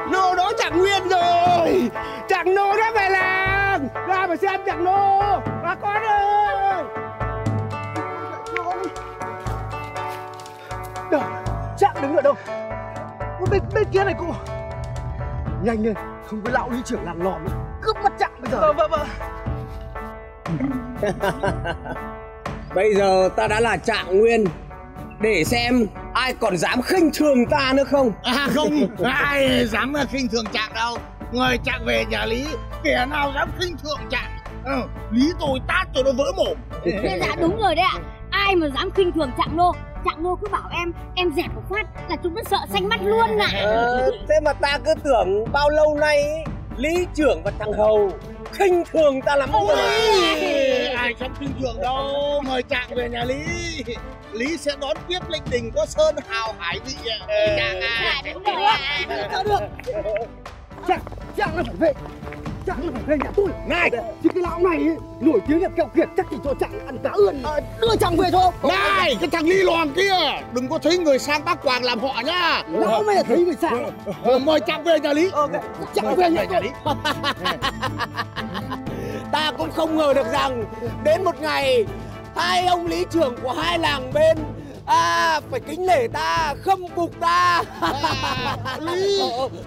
Nô đỗ Trạng Nguyên rồi. Trạng Nô đã về làng. Ra mà xem Trạng Nô. Bà con ơi. Đâu? Trạng đứng ở đâu? Bên kia này cụ. Nhanh lên, không có lão lý trưởng làng lòm nữa. Cướp mất Trạng bây giờ. Vâng. Bây giờ ta đã là Trạng Nguyên, để xem ai còn dám khinh thường ta nữa không. À không, ai dám khinh thường Trạng đâu. Người Trạng về nhà Lý, kẻ nào dám khinh thường Trạng. Lý tôi tát cho nó vỡ mồm. Dạ đúng rồi đấy ạ. Ai mà dám khinh thường Trạng Nô, Trạng Nô cứ bảo em dẹp một phát là chúng nó sợ xanh mắt luôn ạ. Thế mà ta cứ tưởng bao lâu nay lý trưởng và thằng Hầu khinh thường ta lắm rồi. Ai dám khinh thường đâu. Mời Trạng về nhà Lý, Lý sẽ đón tiếp linh đình có sơn hào hải vị. Trạng à. Đúng rồi ạ. Được. Trạng là phải về. Trạng là phải về nhà tôi. Này, chứ cái lão này ấy, nổi tiếng là keo kiệt, chắc chỉ cho Trạng ăn cá ươn. Đưa Trạng về thôi. Này, cái thằng Lý Loàm kia, đừng có thấy người sang Bác Quàng làm họ nhá. Lão mày là thấy người sang. Mời Trạng về nhà Lý. Trạng về nhà Lý. Ta cũng không ngờ được rằng đến một ngày hai ông lý trưởng của hai làng bên phải kính nể ta, khâm phục ta. Lý,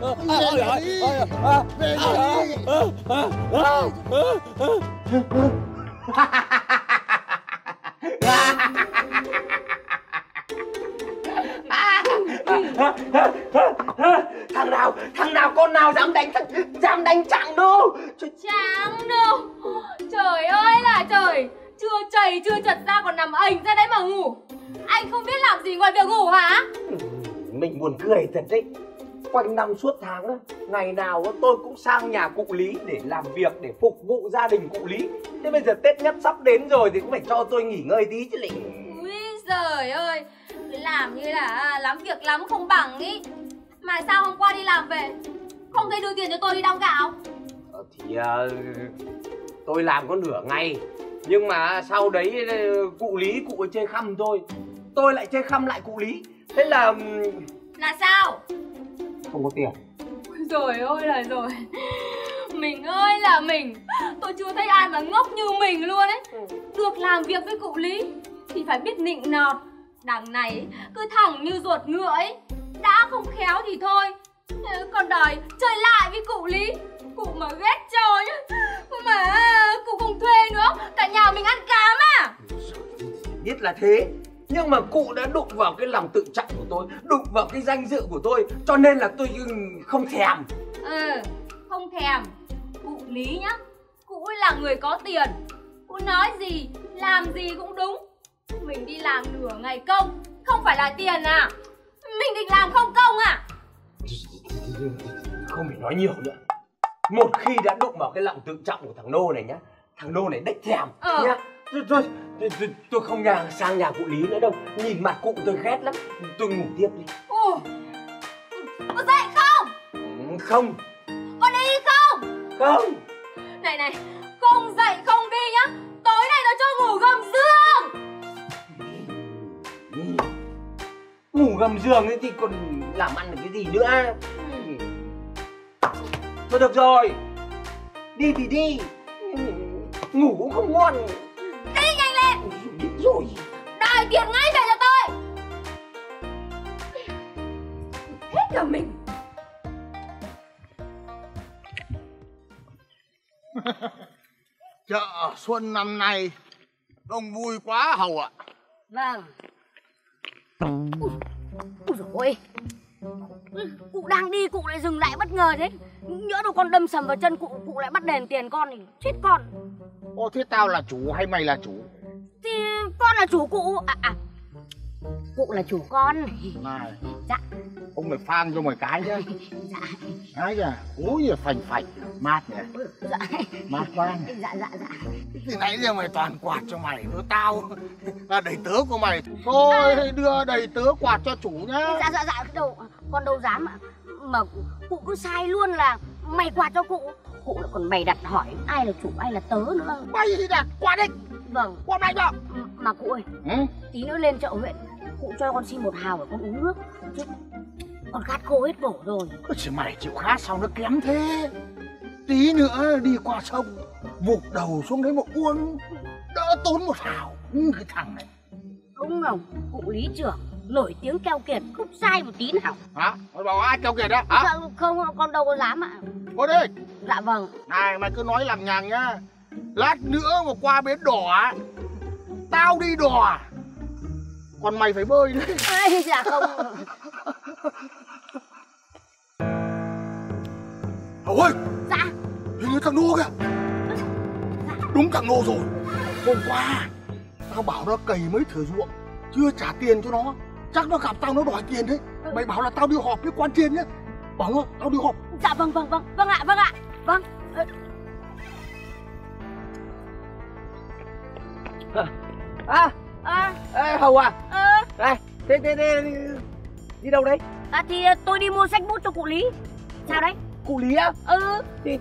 về nhà Lý. Thằng nào con nào dám đánh Trạng Nô. Trạng Nô, trời ơi là trời, chưa chảy chưa chật ra còn nằm ềnh ra đấy mà ngủ. Anh không biết làm gì ngoài việc ngủ hả? Mình buồn cười thật đấy. Quanh năm suốt tháng ngày nào tôi cũng sang nhà cụ Lý để làm việc, để phục vụ gia đình cụ Lý. Thế bây giờ Tết Nhất sắp đến rồi thì cũng phải cho tôi nghỉ ngơi tí chứ lị. Úi giời ơi, cứ làm như là lắm việc lắm không bằng ý. Mà sao hôm qua đi làm về không thấy đưa tiền cho tôi đi đong gạo? Thì tôi làm có nửa ngày, nhưng mà sau đấy cụ Lý cụ ấy chơi khăm tôi lại chơi khăm lại cụ Lý. Thế là sao? Không có tiền. Rồi ôi là rồi. Mình ơi là mình, tôi chưa thấy ai mà ngốc như mình luôn ấy. Được làm việc với cụ Lý thì phải biết nịnh nọt. Đằng này cứ thẳng như ruột ngựa ấy. Đã không khéo thì thôi, còn đòi chơi lại với cụ Lý. Cụ mà ghét cho nhá. Mà cụ không thuê nữa, cả nhà mình ăn cám à. Biết là thế, nhưng mà cụ đã đụng vào cái lòng tự trọng của tôi, đụng vào cái danh dự của tôi, cho nên là tôi không thèm. Không thèm. Cụ Lý nhá, cụ ấy là người có tiền, cụ nói gì làm gì cũng đúng. Mình đi làm nửa ngày công, không phải là tiền à? Mình định làm không công à? Không phải nói nhiều nữa. Một khi đã đụng vào cái lòng tự trọng của thằng Nô này nhá, thằng Nô này đếch thèm nhá. Tôi không sang nhà cụ Lý nữa đâu. Nhìn mặt cụ tôi ghét lắm. Tôi ngủ tiếp đi. Có dậy không? Không. Có đi không? Không. Này, không dậy không đi nhá. Tối nay nó cho ngủ gầm giường. Ngủ gầm giường ấy thì còn làm ăn được cái gì nữa. Thôi được rồi, đi thì đi, ngủ cũng không ngon. Đi nhanh lên. Biết rồi. Đòi tiền ngay về cho tôi. Hết cả mình. Chợ xuân năm nay đông vui quá Hầu ạ. Vâng. Ôi dồi ôi, cụ đang đi cụ lại dừng lại bất ngờ thế. Nhỡ đâu con đâm sầm vào chân cụ lại bắt đền tiền con thì chết con. Ô thế tao là chủ hay mày là chủ? Thì con là chủ cụ. Cụ là chủ con. Này. Dạ. Ông phải phan cho mày cái chứ. Dạ. Đấy kìa, úi giờ phành phạch, mát nhỉ. Dạ. Mát quá nhỉ. Dạ. Từ nãy giờ mày toàn quạt cho mày, tao là đầy tớ của mày. Thôi đưa đầy tớ quạt cho chủ nhá. Dạ, con đâu dám ạ. Mà cụ cứ sai luôn là mày quạt cho cụ. Cụ lại còn mày đặt hỏi ai là chủ ai là tớ nữa. Mày thì đặt quạt đi. Vâng. Quạt mày đâu. Mà cụ ơi, tí nữa lên chợ huyện cụ cho con xin 1 hào để con uống nước chứ. Con khát khô hết cổ rồi. Chứ mày chịu khát sao nó kém thế? Tí nữa đi qua sông, vụt đầu xuống đấy mà uống, đỡ tốn một hào. Cái thằng này. Đúng không, cụ lý trưởng nổi tiếng keo kiệt, không sai một tí nào. Hả? Mày bảo ai keo kiệt đó? Hả? Dạ, không, con đâu có dám ạ. Thôi đi. Dạ vâng. Này mày cứ nói lằng nhằng nhá. Lát nữa mà qua bến đỏ, tao đi đò, còn mày phải bơi đấy. Ê, dạ không. Hậu ơi. Dạ. Hình như thằng Nô kìa. Đúng thằng Nô rồi. Hôm qua tao bảo nó cày mấy thửa ruộng, chưa trả tiền cho nó. Chắc nó gặp tao nó đòi tiền đấy. Mày bảo là tao đi họp với quan trên nhá. Bảo nó tao đi họp. Dạ vâng ạ, vâng. Ê, Hầu à? Đây, thế đi đâu đấy? Thì tôi đi mua sách bút cho cụ Lý. Sao đấy? Cụ Lý á? Thì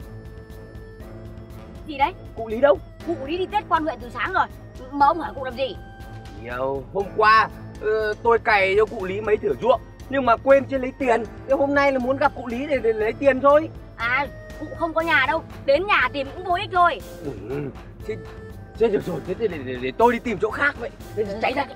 Gì đấy? cụ Lý đâu? Cụ Lý đi Tết quan huyện từ sáng rồi. Mà ông hỏi cụ làm gì? Nhiều, hôm qua tôi cày cho cụ Lý mấy thửa ruộng nhưng mà quên chưa lấy tiền. Thế hôm nay là muốn gặp cụ Lý để lấy tiền thôi. À, cụ không có nhà đâu. Đến nhà tìm cũng vô ích thôi. Thế được rồi, thế để tôi đi tìm chỗ khác vậy. Thế cháy ra.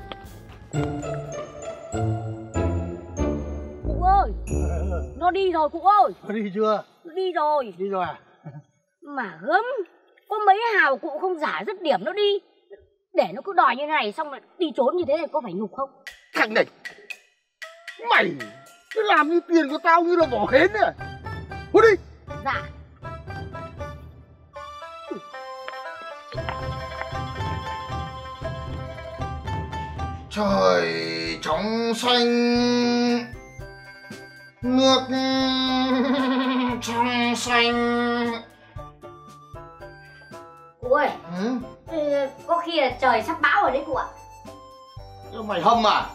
Cụ ơi, nó đi rồi cụ ơi. Nó đi chưa? Đi rồi. Đi rồi à? Mà gớm, có mấy hào cụ không giả dứt điểm nó đi. Để nó cứ đòi như thế này xong rồi đi trốn như thế này có phải nhục không? Thằng này, mày cứ làm như tiền của tao như là vỏ hến này. Thôi đi. Dạ. Trời trong xanh, nước trong xanh. Cụ ơi, có khi là trời sắp bão rồi đấy cụ ạ. Chứ mày hâm à?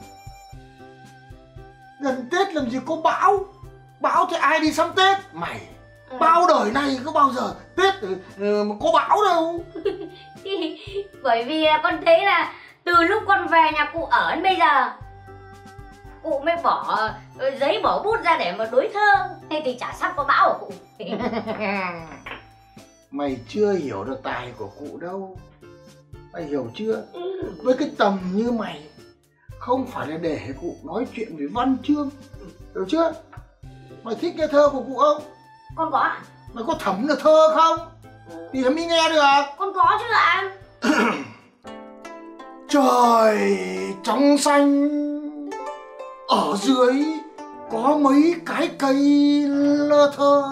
Gần Tết làm gì có bão. Bão thì ai đi sắm Tết. Mày bao đời này có bao giờ Tết mà có bão đâu. Bởi vì con thấy là từ lúc con về nhà cụ ở đến bây giờ cụ mới bỏ giấy bỏ bút ra để mà đối thơ. Thế thì chả sắp có bão hả cụ? Mày chưa hiểu được tài của cụ đâu. Mày hiểu chưa? Với cái tầm như mày không phải là để cụ nói chuyện về văn chương. Hiểu chưa? Mày thích nghe thơ của cụ không? Con có ạ. Mày có thấm được thơ không? Thì mới nghe được. Con có chứ ạ. Trời trong xanh, ở dưới có mấy cái cây lơ thơ.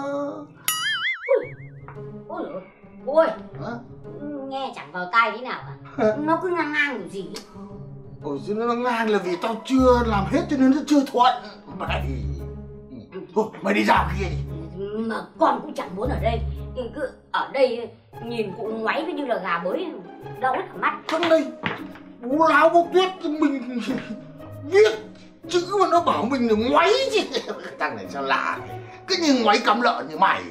Ôi dồi, cụ ơi. Hả? Nghe chẳng vào tai thế nào cả. Nó cứ ngang ngang kiểu gì. Ôi chứ nó ngang là vì tao chưa làm hết cho nên nó chưa thuận. Mày thôi mày đi ra kia đi. Mà con cũng chẳng muốn ở đây. Cứ ở đây nhìn cụ ngoáy cứ như là gà bới, đau hết cả mắt. Trong đây bố láo bố tuyết mình viết chữ mà nó bảo mình là ngoáy chứ. Thằng này sao lạ, cứ như ngoáy cắm lợn như mày.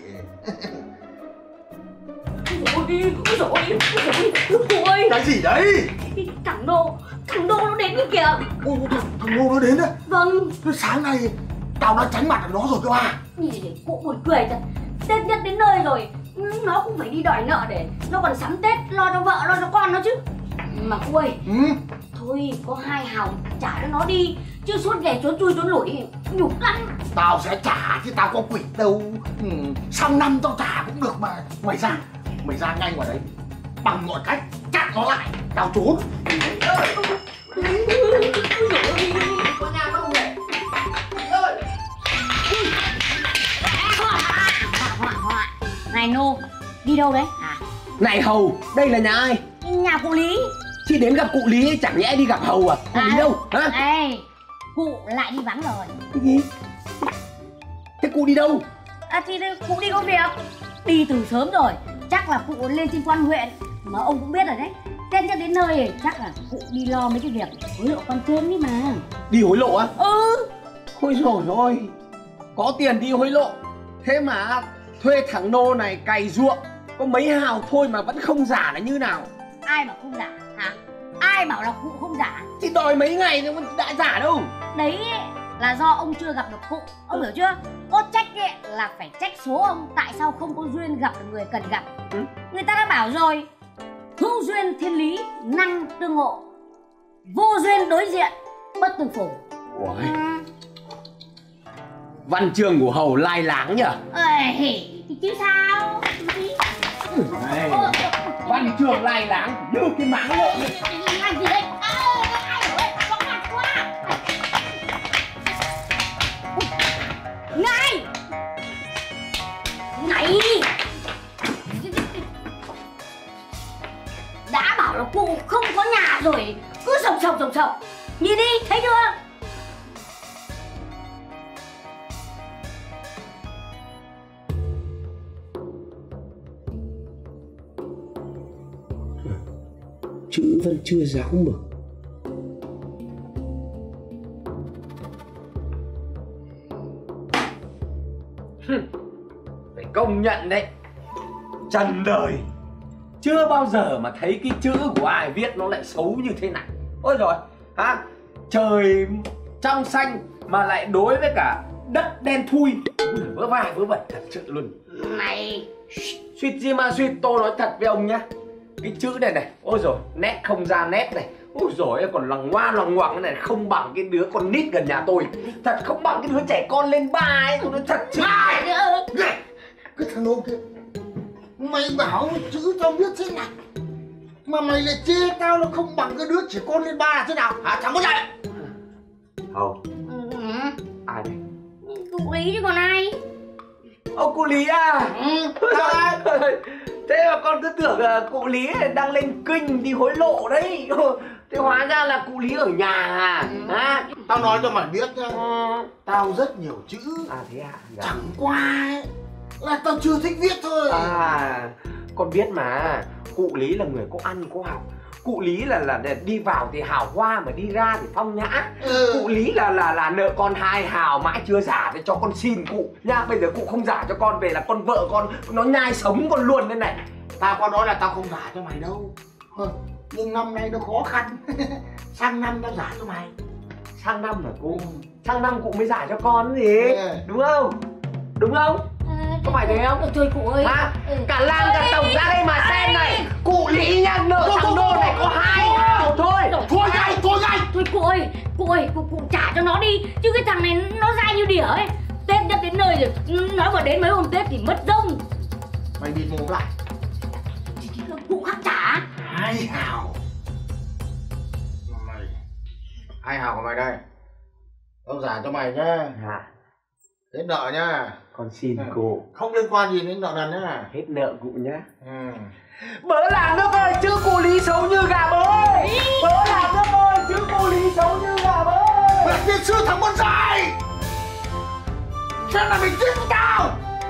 Ôi, Cái gì đấy? thằng Đô nó đến cái kìa. Ôi, thằng Ngô nó đến đấy. Vâng. Sáng nay tao đã tránh mặt được nó rồi cơ mà. Nhìn cụ buồn cười thật. Tết nhất đến nơi rồi, nó cũng phải đi đòi nợ để nó còn sắm Tết lo cho vợ lo cho con nó chứ. Mà cụ ơi, thôi có 2 hào trả cho nó đi, chứ suốt ngày trốn chui trốn lủi nhục lắm. Tao sẽ trả chứ tao có quỷ đâu. Sang năm tao trả cũng được mà. Mày ra ngay ngoài đấy, bằng mọi cách chặn nó lại, tao trốn. Có nhà không vậy? Này Nô, đi đâu đấy hả? Này Hầu, đây là nhà ai? Nhà cụ Lý. Chị đến gặp cụ Lý chẳng lẽ đi gặp Hầu à? Cụ Lý đâu? Hả? Ê, cụ lại đi vắng rồi. Cái gì? Thế cụ đi đâu? Thì cụ đi có việc. Đi từ sớm rồi, chắc là cụ lên trên quan huyện. Mà ông cũng biết rồi đấy, Tết nhất đến nơi thì chắc là cụ đi lo mấy cái việc hối lộ con trên đi mà. Đi hối lộ á? Ôi dồi ôi, có tiền đi hối lộ. Thế mà thuê thằng Nô này cày ruộng có mấy hào thôi mà vẫn không giả là như nào? Ai bảo không giả hả? Ai bảo là cụ không giả? Thì đòi mấy ngày nó đã giả đâu. Đấy, là do ông chưa gặp được cụ, ông hiểu chưa? Có trách ấy là phải trách số ông tại sao không có duyên gặp được người cần gặp. Người ta đã bảo rồi, hữu duyên thiên lý, năng tương ngộ, vô duyên đối diện, bất tương phùng. Ôi, văn chương của Hầu lai láng nhỉ? Thì chứ sao? Này, văn chương lai láng như cái máng lộn. Làm gì đây? Có mặt quá. Này! Này! Đã bảo là cụ không có nhà rồi, cứ sồng sồng. Nhìn đi, thấy chưa? Chữ vẫn chưa ráo mực. Phải công nhận đấy, trần đời chưa bao giờ mà thấy cái chữ của ai viết nó lại xấu như thế này. Ôi rồi hả, trời trong xanh mà lại đối với cả đất đen thui, vớ vai vớ vẩn thật sự luôn. Này, Suýt gì mà suýt, tôi nói thật với ông nhá, cái chữ này này, ôi rồi nét không ra nét này, ôi rồi còn loằng ngoa loằng ngoằng cái này, không bằng cái đứa con nít gần nhà tôi, thật không bằng cái đứa trẻ con lên 3 ấy, tôi nói thật chứ. Cái thằng nô kia, mày bảo chữ tao viết thế này mà mày lại chê tao là không bằng cái đứa trẻ con lên 3 là thế nào hả? Thằng con này Hầu, ai đây? cụ Lý chứ còn ai? Ông cụ Lý à? Thế mà con cứ tưởng là cụ Lý đang lên kinh đi hối lộ đấy. Thế hóa ra là cụ Lý ở nhà à? À? tao nói cho mày biết nhá, tao rất nhiều chữ. À thế à? Dạ. Chẳng qua ấy, là tao chưa thích viết thôi. À, con biết mà, cụ Lý là người có ăn có học. Cụ Lý là đi vào thì hào hoa mà đi ra thì phong nhã. Cụ Lý là nợ con 2 hào mãi chưa giả, để cho con xin cụ nha. Bây giờ cụ không giả cho con về là con vợ con nó nhai sống con luôn đây này. Tao có nói là tao không giả cho mày đâu, nhưng năm nay nó khó khăn. Sang năm tao giả cho mày. Sang năm hả cụ? Sang năm cụ mới giả cho con gì? Đúng không? Đúng không? Có phải thế không? Thôi cụ ơi. À, cả làng cả tổng ra đây mà xem này. Cụ Lý nha, nợ thằng Đô này có 2 hào thôi. Thôi ngay. Thôi cụ ơi, cụ trả cho nó đi. Chứ cái thằng này nó dai như đỉa ấy. Tết nhất đến nơi rồi, nói mà đến mấy hôm Tết thì mất rông. Mày đi mồm lại. Cụ khắc trả. 2 hào. Mày 2 hào của mày đây, tao giả cho mày nhá. Hết nợ nhá. Con xin cụ. Không liên quan gì đến nợ nần nhá. Hết nợ cụ nhá. Bớ làng nước ơi, chứ cụ Lý xấu như gà bớ ơi. Bớ làng nước ơi, chứ cụ Lý xấu như gà bớ ơi. Mày tiên sư thằng con dài, xem là mình giết tao.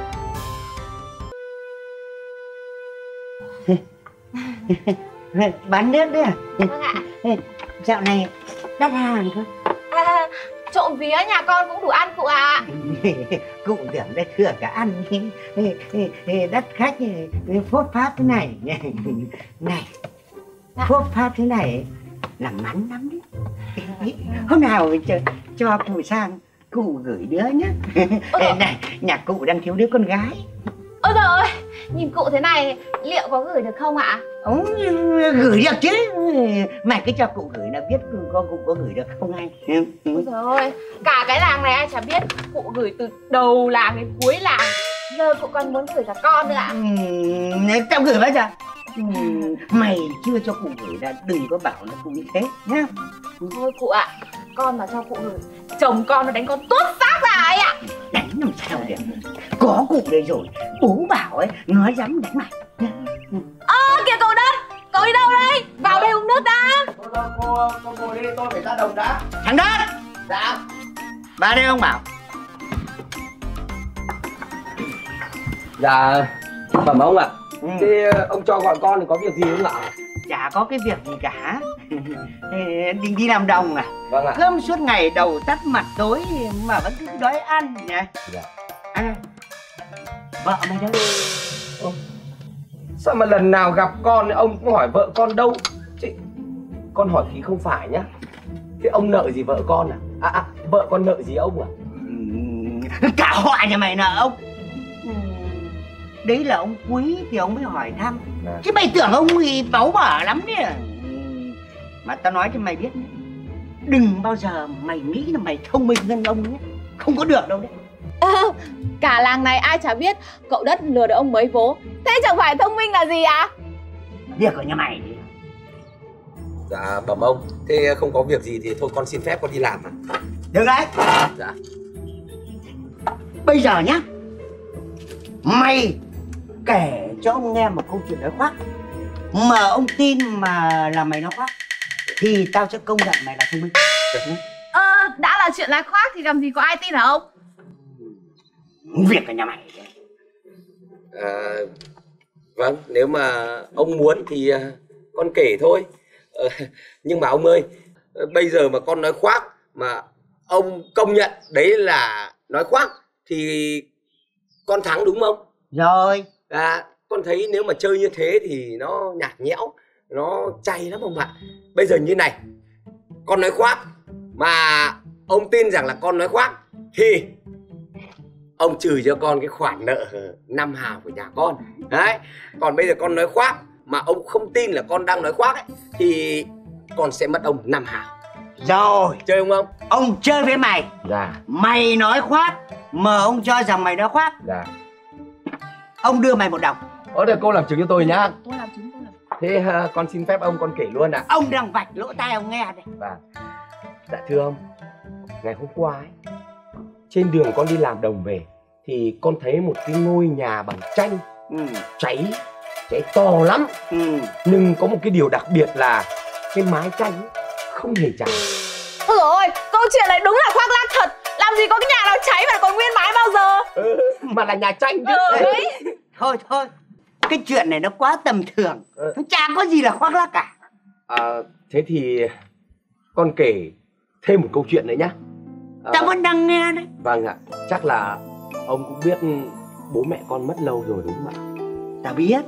Bán nước đấy à? Vâng ạ. Dạo này đắt hàng thôi. Trộm vía nhà con cũng đủ ăn cụ ạ. Cụ tưởng đây thừa cả ăn. Đất khách phốt pháp thế này. Này, phốt pháp thế này là mắn lắm đấy. Hôm nào cho cụ sang, cụ gửi đứa nhé. Này, nhà cụ đang thiếu đứa con gái. Ôi giời ơi, nhìn cụ thế này liệu có gửi được không ạ? Gửi được chứ. Mày cứ cho cụ gửi là biết con cụ có gửi được không anh. Ôi giời ơi, cả cái làng này ai chả biết cụ gửi từ đầu làng đến cuối làng. Giờ cụ còn muốn gửi cả con nữa ạ. Tao gửi bao giờ? Mày chưa cho cụ gửi là đừng có bảo là cụ như thế nhá. Thôi cụ ạ, con mà cho cụ gửi, chồng con nó đánh con tuốt xác ra ấy ạ. Đánh làm sao được? Có cụ đây rồi, bố bảo ấy, nói dám đánh mày. Kìa cậu Đất, cậu đi đâu đây? Vào đây uống nước đã. Cô ngồi đi, tôi phải ra đồng đã. Thằng Đất! Dạ. Vào đây ông bảo. Dạ, bẩm ông ạ. Thế ông cho gọi con thì có việc gì không ạ? Chả có cái việc gì cả. Định đi làm đồng à? Vâng ạ. Cơm suốt ngày đầu tắt mặt tối mà vẫn cứ đói ăn nhỉ? Dạ. À, vợ mày đâu? Sao mà lần nào gặp con ông cũng hỏi vợ con đâu? Chứ con hỏi thì không phải nhá. Thế ông nợ gì vợ con à? Vợ con nợ gì ông à? Cả họ nhà mày nợ ông. Đấy là ông quý thì ông mới hỏi thăm. Chứ mày tưởng ông thì báu bở lắm đấy à. Mà tao nói cho mày biết nhé, đừng bao giờ mày nghĩ là mày thông minh hơn ông nhé. Không có được đâu đấy. Cả làng này ai chả biết cậu Đất lừa được ông mấy vố. Thế chẳng phải thông minh là gì à? Việc của nhà mày đi. Dạ bẩm ông, thế không có việc gì thì thôi con xin phép con đi làm à? Được đấy. Dạ. Bây giờ nhá, mày kể cho ông nghe một câu chuyện nói khoác, mà ông tin mà là mày nói khoác thì tao sẽ công nhận mày là thông minh. Đã là chuyện nói khoác thì làm gì có ai tin hả ông? Việc của nhà mày. Vâng, nếu mà ông muốn thì con kể thôi. Nhưng mà ông ơi, bây giờ mà con nói khoác mà ông công nhận đấy là nói khoác thì con thắng đúng không? Rồi. Con thấy nếu mà chơi như thế thì nó nhạt nhẽo, nó chay lắm ông ạ. Bây giờ như này, con nói khoác mà ông tin rằng là con nói khoác thì ông trừ cho con cái khoản nợ 5 hào của nhà con. Đấy. Còn bây giờ con nói khoác mà ông không tin là con đang nói khoác ấy, thì con sẽ mất ông 5 hào. Rồi. Chơi không ông? Ông chơi với mày. Dạ. Mày nói khoác mà ông cho rằng mày nói khoác. Dạ. Ông đưa mày một đồng. Được, cô làm chứng cho tôi nhá. Tôi làm chứng. Thế con xin phép ông con kể luôn ạ. Ông đang vạch lỗ tai ông nghe đây. Vâng. Dạ thưa ông, ngày hôm qua ấy, trên đường con đi làm đồng về thì con thấy một cái ngôi nhà bằng tranh cháy to lắm. Nhưng có một cái điều đặc biệt là cái mái tranh ấy không hề cháy. Ôi dồi ôi, câu chuyện này đúng là khoác lác thật. Làm gì có cái nhà nào cháy mà còn nguyên mái bao giờ. Mà là nhà tranh chứ. Đấy. Thôi, cái chuyện này nó quá tầm thường. Nó chả có gì là khoác lác cả. Thế thì con kể thêm một câu chuyện nữa nhá. Tao vẫn đang nghe đấy. Vâng ạ. Chắc là ông cũng biết bố mẹ con mất lâu rồi đúng không ạ? Tao biết.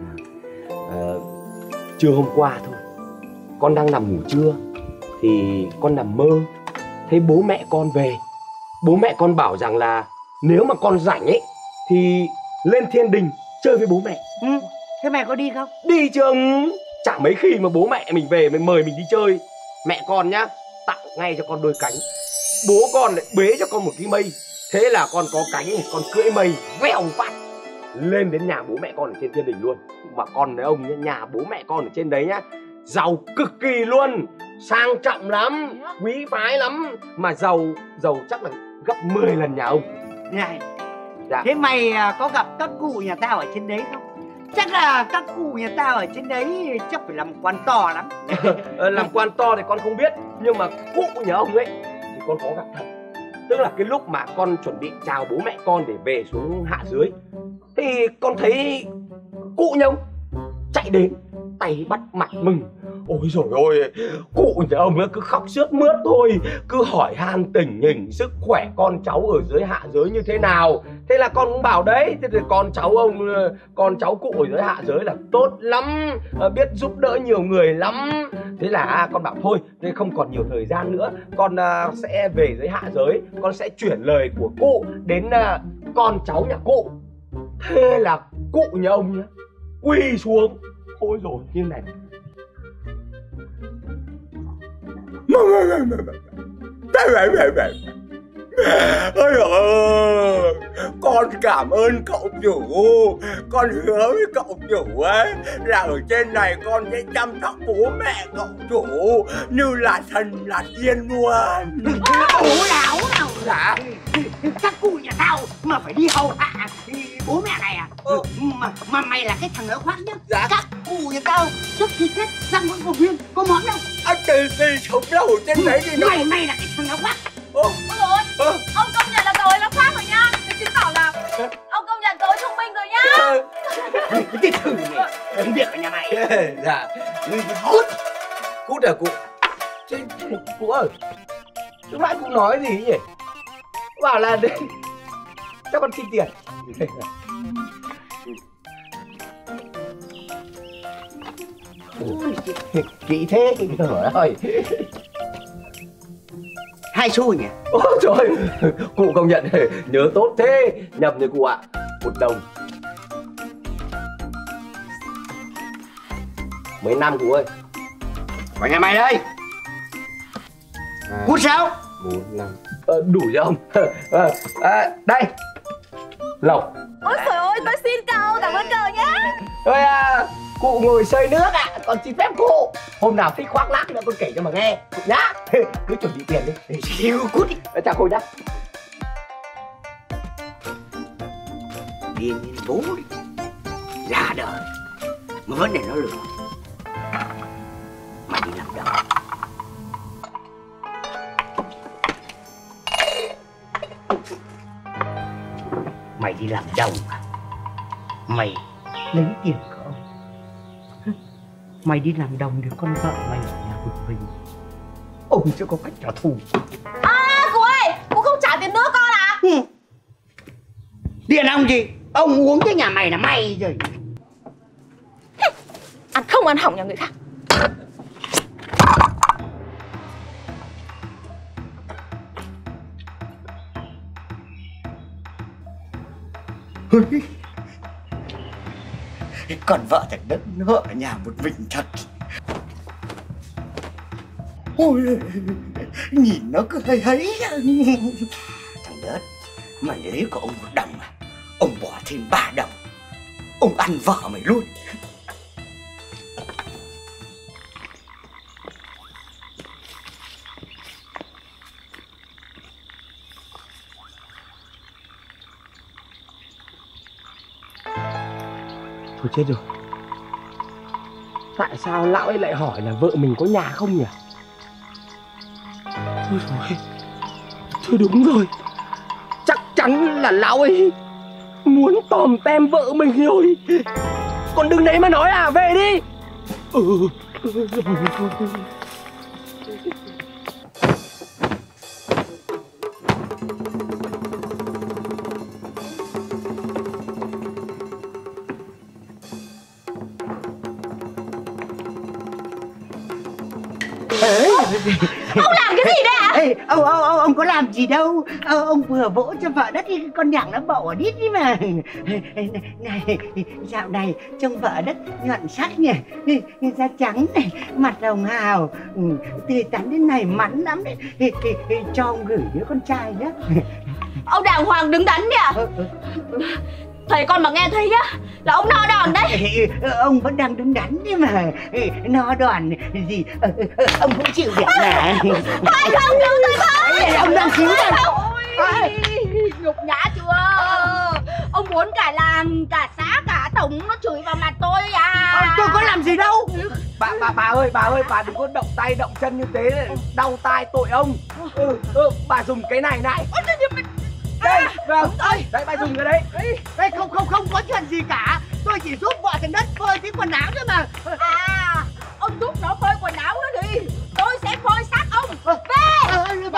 Trưa hôm qua thôi, con đang nằm ngủ trưa thì con nằm mơ thấy bố mẹ con về. Bố mẹ con bảo rằng là nếu mà con rảnh ấy thì lên thiên đình chơi với bố mẹ. Thế mày có đi không? Đi chứ ông. Chả mấy khi mà bố mẹ mình về mình mời mình đi chơi. Mẹ con nhá, tặng ngay cho con đôi cánh. Bố con lại bế cho con một cái mây. Thế là con có cánh này, con cưỡi mây vèo phát lên đến nhà bố mẹ con ở trên thiên đình luôn. Mà con nói ông nhá, nhà bố mẹ con ở trên đấy nhá, giàu cực kỳ luôn, sang trọng lắm, quý phái lắm. Mà giàu chắc là gấp 10 lần nhà ông. Này. Dạ. Thế mày có gặp các cụ nhà tao ở trên đấy không? Chắc là các cụ nhà tao ở trên đấy chắc phải làm quan to lắm. Làm quan to thì con không biết, nhưng mà cụ nhà ông ấy thì con có gặp thật. Tức là cái lúc mà con chuẩn bị chào bố mẹ con để về xuống hạ dưới thì con thấy cụ nhà ông chạy đến, tay bắt mặt mừng. Ôi dồi ôi, cụ nhà ông cứ khóc sướt mướt thôi, cứ hỏi han tình hình sức khỏe con cháu ở dưới hạ giới như thế nào. Thế là con cũng bảo đấy, thế thì con cháu cụ ở dưới hạ giới là tốt lắm, biết giúp đỡ nhiều người lắm. Thế là con bảo thôi, thế không còn nhiều thời gian nữa, con sẽ về dưới hạ giới, con sẽ chuyển lời của cụ đến con cháu nhà cụ. Thế là cụ nhà ông nhá quỳ xuống. Ôi rồi như này. Ôi ơi, con cảm ơn cậu chủ. Con hứa với cậu chủ ấy là ở trên này con sẽ chăm sóc bố mẹ cậu chủ như là thần là tiên luôn. Bố nào? Dạ. Các cụ nhà tao mà phải đi hầu hạ bố mẹ này à? Mà mày là cái thằng nói khoác nhá. Dạ. Các cụ nhà tao trước khi chết răng vẫn còn nguyên, có món đâu. Từ sống đâu ở trên đấy thì nó... Mày là cái thằng nói khoác. Ôi dồi ôi, ông công nhận là cậu ấy nói khoác rồi nhá. Thế chứng tỏ là ông công nhận cậu ấy thông minh rồi nhá. Cái thử này, cái việc ở nhà mày. Dạ. Cút à cụ? Chứ cụ ơi, lúc nãy cụ nói gì nhỉ? Bảo là để cho con xin tiền. Kỹ thế, trời ơi. 2 xu nhỉ? Ôi trời, cụ công nhận nhớ tốt thế. Nhầm rồi cụ ạ, 1 đồng. Mấy năm cụ ơi? Vào nhà mày đây. Cút sao? 4, 5. Đủ chưa ông? Đây. Lộc. Ôi trời ơi, tôi xin cậu, cảm ơn cậu nhé. Thôi cụ ngồi xơi nước ạ, còn xin phép cụ. Hôm nào thích khoác lác nữa con kể cho mà nghe, cụ nhá. Cứ chuẩn bị tiền đi. Siêu cút đi. Chào cô nhá. Điên như bố đi. Ra đời mà vấn đề nó lừa. Mày đi làm đâu? Mày đi làm đồng à? Mày lấy tiền của ông. Mày đi làm đồng thì con vợ mày ở nhà bực mình. Ông chưa có cách trả thù. Cô ơi, cô không trả tiền nước con à? Tiền ông gì? Ông uống cái nhà mày là may rồi. Ăn không ăn hỏng nhà người khác. Còn vợ thằng đất nó ở nhà một mình thật. Ôi, nhìn nó cứ hay hay. Thằng đất, mày lấy của ông 1 đồng à? Ông bỏ thêm 3 đồng. Ông ăn vợ mày luôn. Thôi chết rồi. Tại sao lão ấy lại hỏi là vợ mình có nhà không nhỉ? Thôi rồi. Thôi đúng rồi. Chắc chắn là lão ấy muốn tòm tem vợ mình rồi. Còn đừng đấy mà nói à, về đi. Ông làm cái gì đấy ạ? Ê, ông có làm gì đâu. Ông vừa vỗ cho vợ đất thì con nhảng nó bầu ở đít đi mà. Này, dạo này trông vợ đất nhuận sắc nhỉ. Da trắng này, mặt hồng hào, tươi tắn đến này mắn lắm đấy. Cho ông gửi đứa con trai nhé. Ông đàng hoàng đứng đắn đi ạ. Thầy con mà nghe thấy nhá là ông no đòn đấy. Ông vẫn đang đứng đắn đấy mà. No đòn gì ông cũng chịu việc mà. Phải không cứu tôi với. Ông đang cứu rồi. Ôi, nhục nhã chưa? Ông muốn cả làng, cả xã, cả tổng nó chửi vào mặt tôi à? Tôi có làm gì đâu. Bà ơi, bà đừng có động tay động chân như thế, đau tai tội ông. Bà dùng cái này này. Đây, vâng, đấy bà dùng cái đấy. Đây không có chuyện gì cả. Tôi chỉ giúp vợ thằng đất phơi cái quần áo thôi mà. À, ông giúp nó phơi quần áo nữa đi. Tôi sẽ phơi xác ông. Về.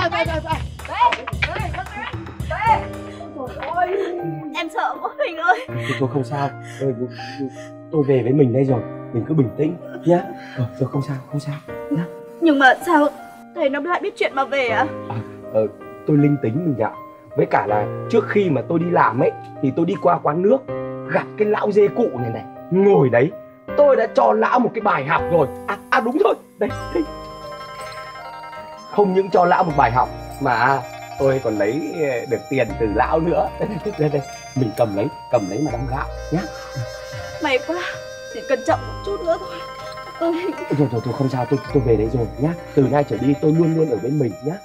Em sợ quá mình ơi. Tôi không sao. Tôi về với mình đây rồi. Mình cứ bình tĩnh nhá. Rồi không sao nhá. Nhưng mà sao thầy nó lại biết chuyện mà về à? Tôi linh tính mình ạ. Với cả là trước khi mà tôi đi làm ấy thì tôi đi qua quán nước, gặp cái lão dê cụ này ngồi đấy. Tôi đã cho lão một cái bài học rồi. Đúng rồi, đây. Không những cho lão một bài học mà tôi còn lấy được tiền từ lão nữa. Đây, mình cầm lấy mà đóng gạo nhá. May quá, chỉ cần chậm một chút nữa thôi. Thôi không sao, tôi về đấy rồi nhá. Từ nay trở đi tôi luôn luôn ở bên mình nhá.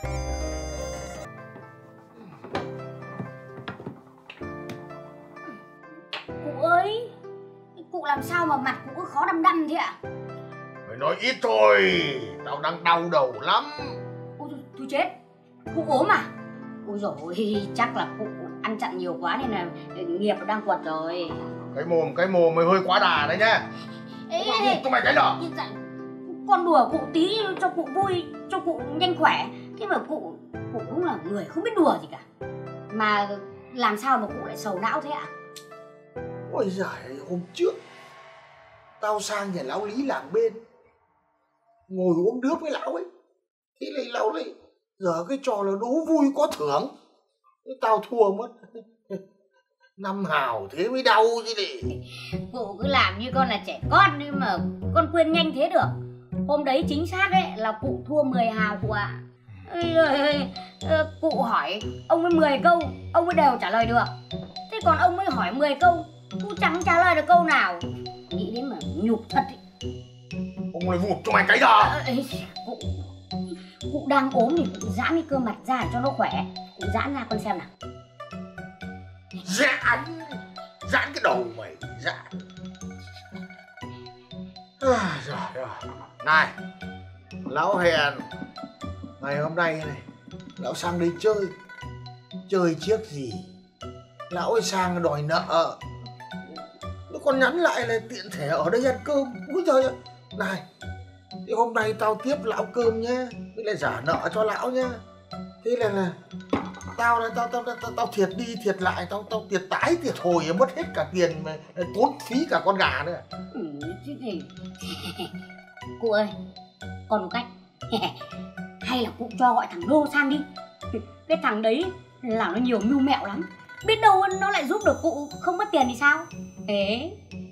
Cụ ơi, cụ làm sao mà mặt cụ khó đăm thế ạ? Mày nói ít thôi, tao đang đau đầu lắm. Ôi tôi chết, cụ ốm à? Ôi dồi ôi, chắc là cụ ăn chặn nhiều quá nên là nghiệp nó đang quật rồi. Cái mồm mày hơi quá đà đấy nhá. Ê, cho mày cái đỏ. con đùa cụ tí cho cụ vui, cho cụ nhanh khỏe. Thế mà cụ cũng là người không biết đùa gì cả. Mà làm sao mà cụ lại sầu não thế ạ? Ôi giời, hôm trước tao sang nhà lão Lý làng bên, ngồi uống nước với lão ấy. Thế là lão này Giờ cái trò là đố vui có thưởng, tao thua mất. 5 hào thế mới đau chứ gì. Cụ cứ làm như con là trẻ con nhưng mà con quên nhanh thế được. Hôm đấy chính xác ấy là cụ thua 10 hào cụ ạ. Cụ hỏi ông ấy 10 câu, ông ấy đều trả lời được. Thế còn ông ấy hỏi 10 câu, cụ chẳng trả lời được câu nào. Nghĩ đến mà nhục thật ấy. Ông lại vụt cho mày cái đò. Cụ đang ốm thì cụ giãn cái cơ mặt ra để cho nó khỏe. Cụ giãn ra con xem nào. Giãn cái đầu mày, giãn. Rồi. Này, lão hèn, ngày hôm nay này, lão sang đây chơi. Chơi chiếc gì? Lão ấy sang đòi nợ. Nó còn nhắn lại là tiện thể ở đây ăn cơm. Úi trời ơi. Này, thì hôm nay tao tiếp lão cơm nhá, với lại trả nợ cho lão nhá. Thế là tao thiệt đi thiệt lại, tao thiệt tái thiệt hồi, mất hết cả tiền mà tốn phí cả con gà nữa. Chứ gì. Cụ ơi, còn một cách. Hay là cụ cho gọi thằng Đô sang đi. Cái thằng đấy làm nó nhiều mưu mẹo lắm. Biết đâu nó lại giúp được cụ không mất tiền thì sao. Thế